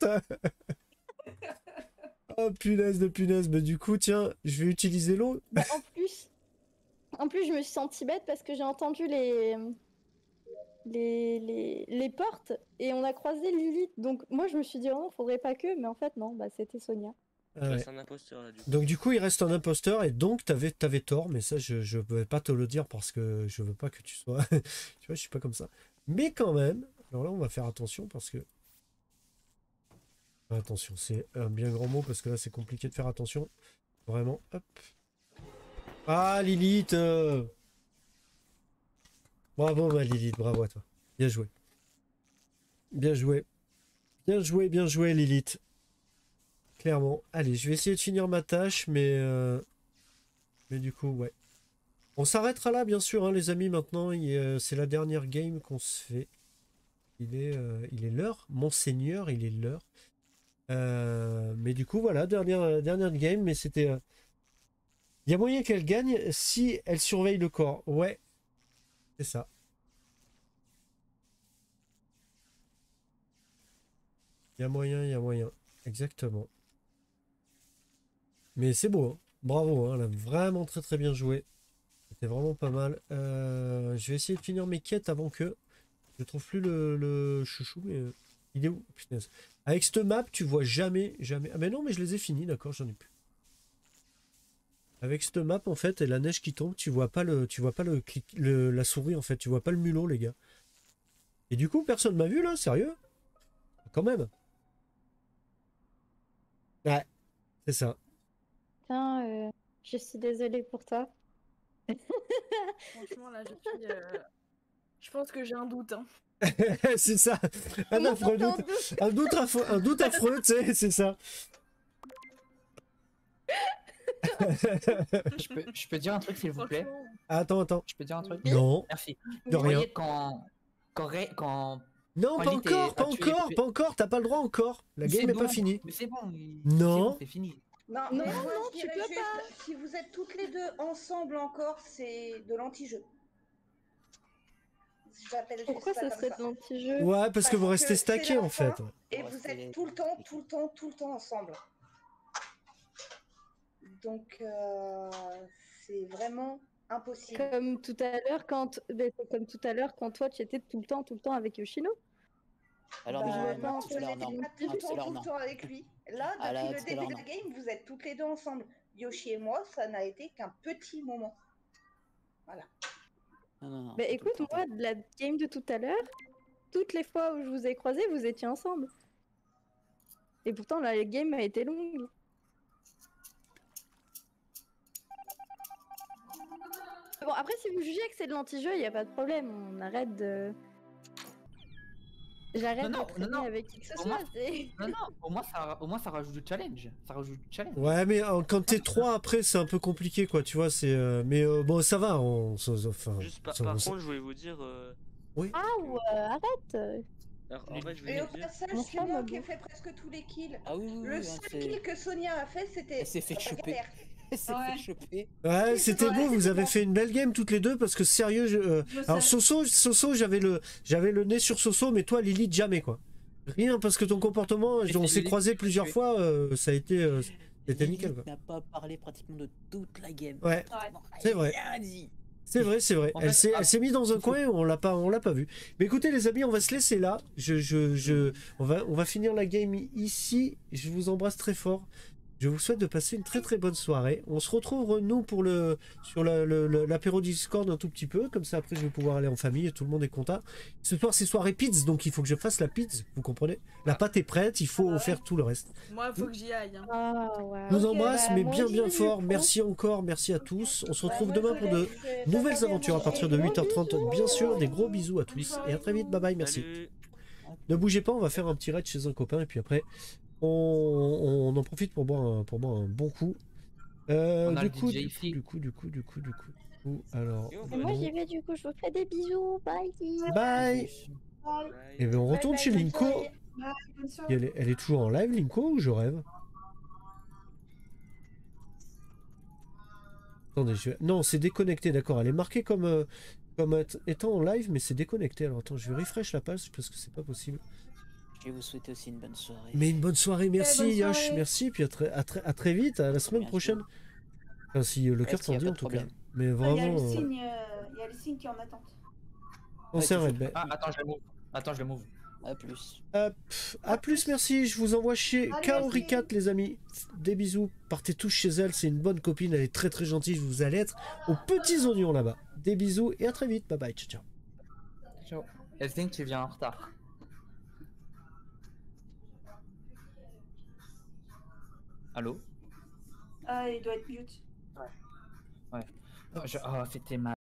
Oh punaise de punaise, mais du coup, tiens, je vais utiliser l'eau. Bah, en plus, je me suis sentie bête parce que j'ai entendu les portes et on a croisé Lilith. Donc moi, je me suis dit, oh non, faudrait pas que, mais en fait, non, bah c'était Sonia. Ouais. C'est un imposteur là, du coup. Donc du coup il reste un imposteur et donc t'avais tort, mais ça je vais pas te le dire parce que je veux pas que tu sois tu vois, je suis pas comme ça, mais quand même. Alors là on va faire attention parce que attention, c'est un bien grand mot parce que là c'est compliqué de faire attention vraiment. Hop, ah Lilith, bravo ma Lilith, bravo à toi, bien joué Lilith. Clairement. Allez, je vais essayer de finir ma tâche, mais du coup, ouais. On s'arrêtera là, bien sûr, hein, les amis, maintenant. C'est la dernière game qu'on se fait. Il est l'heure. Monseigneur, il est l'heure. Mais du coup, voilà, dernière game, mais c'était... Il y a moyen qu'elle gagne si elle surveille le corps. Ouais, c'est ça. Il y a moyen. Exactement. Mais c'est beau, hein. Bravo, hein. Elle a vraiment très bien joué. C'était vraiment pas mal. Je vais essayer de finir mes quêtes avant que... Je trouve plus le chouchou, mais... Il est où? Punaise. Avec cette map, tu vois jamais... Ah mais non, mais je les ai finis, d'accord, j'en ai plus. Avec cette map, en fait, et la neige qui tombe, tu vois pas la souris, en fait. Tu vois pas le mulot, les gars. Et du coup, personne m'a vu, là, sérieux? Quand même. Ouais, c'est ça. Putain, je suis désolée pour toi. Franchement, là, je pense que j'ai un doute. Hein. C'est ça. Un affreux doute. Un doute affreux, tu sais, c'est ça. Je peux dire un truc, s'il vous plaît? Attends. Je peux dire un truc? Non. Merci. De rien. Quand non, pas encore, t'as pas le droit encore. La game n'est pas finie. Mais c'est bon. Non. C'est fini. Non, tu peux pas. Si vous êtes toutes les deux ensemble encore, c'est de l'anti-jeu. Pourquoi ça serait de l'anti-jeu? Ouais, parce que vous restez stackés en fait. Et vous êtes tout le temps ensemble. Donc, c'est vraiment impossible. Comme tout à l'heure quand toi tu étais tout le temps avec Yoshino. Alors, tout le temps avec lui. Là, depuis le début de la game, vous êtes toutes les deux ensemble. Yoshi et moi, ça n'a été qu'un petit moment. Voilà. Non, mais écoute, moi, de la game de tout à l'heure, toutes les fois où je vous ai croisés, vous étiez ensemble. Et pourtant, la game a été longue. Bon, après, si vous jugez que c'est de l'anti-jeu, il n'y a pas de problème. On arrête de... J'arrête de traîner avec qui que ce soit. Au moins, ça rajoute du challenge. Ouais, mais quand t'es 3 après, c'est un peu compliqué, quoi, tu vois. Mais bon, ça va. Juste par contre, je voulais vous dire... Oui. Arrête. Alors, en fait, je et au passage, c'est moi qui ai fait presque tous les kills. Ah oui, le seul kill que Sonia a fait, c'était... Elle s'est fait choper. Ouais, c'était beau, vous avez fait une belle game toutes les deux parce que sérieux, alors Soso, j'avais le nez sur Soso, mais toi Lilith jamais quoi. Rien parce que ton comportement, on s'est croisé plusieurs fois, ça a été c'était nickel quoi. On n'a pas parlé pratiquement de toute la game. Ouais, c'est vrai. C'est vrai, c'est vrai. Elle s'est mise dans un coin et on l'a pas vu. Mais écoutez les amis, on va se laisser là. On va finir la game ici. Je vous embrasse très fort. Je vous souhaite de passer une très très bonne soirée. On se retrouve nous pour sur l'apéro Discord un tout petit peu. Comme ça après je vais pouvoir aller en famille et tout le monde est content. Ce soir c'est soirée pizza, donc il faut que je fasse la pizza. Vous comprenez? La pâte est prête, il faut faire tout le reste. Moi il faut que j'y aille. Hein. Je vous embrasse mais bien fort. Merci encore, merci à tous. On se retrouve demain pour de nouvelles aventures à partir de 8h30. Bien sûr, des gros bisous à tous et à très vite. Bye bye, merci. Ne bougez pas, on va faire un petit raid chez un copain et puis après on en profite pour boire un bon coup. Du coup, alors. Moi j'y vais du coup, je vous fais des bisous. Bye. Bye. Et bien on retourne chez Linko. Elle est toujours en live, Linko, ou je rêve? Attendez, non, c'est déconnecté, d'accord. Elle est marquée comme étant en live, mais c'est déconnecté. Alors attends, je vais refresh la page parce que c'est pas possible. Je vais vous souhaiter aussi une bonne soirée. Mais une bonne soirée, merci Yosh, merci, puis à très vite, à la semaine prochaine. Enfin, si le cœur t'en dit en tout cas. Mais vraiment. Il y a le signe qui est en attente. On s'arrête. Attends, je le move. A plus. À plus, merci. Je vous envoie chez Kaorikat, les amis. Des bisous. Partez tous chez elle. C'est une bonne copine. Elle est très très gentille. Vous allez être aux petits oignons là-bas. Des bisous et à très vite. Bye bye. Ciao. Ciao. Elfine, tu viens en retard. Allô? Ah, il doit être mute. Ouais. Oh, c'était mal.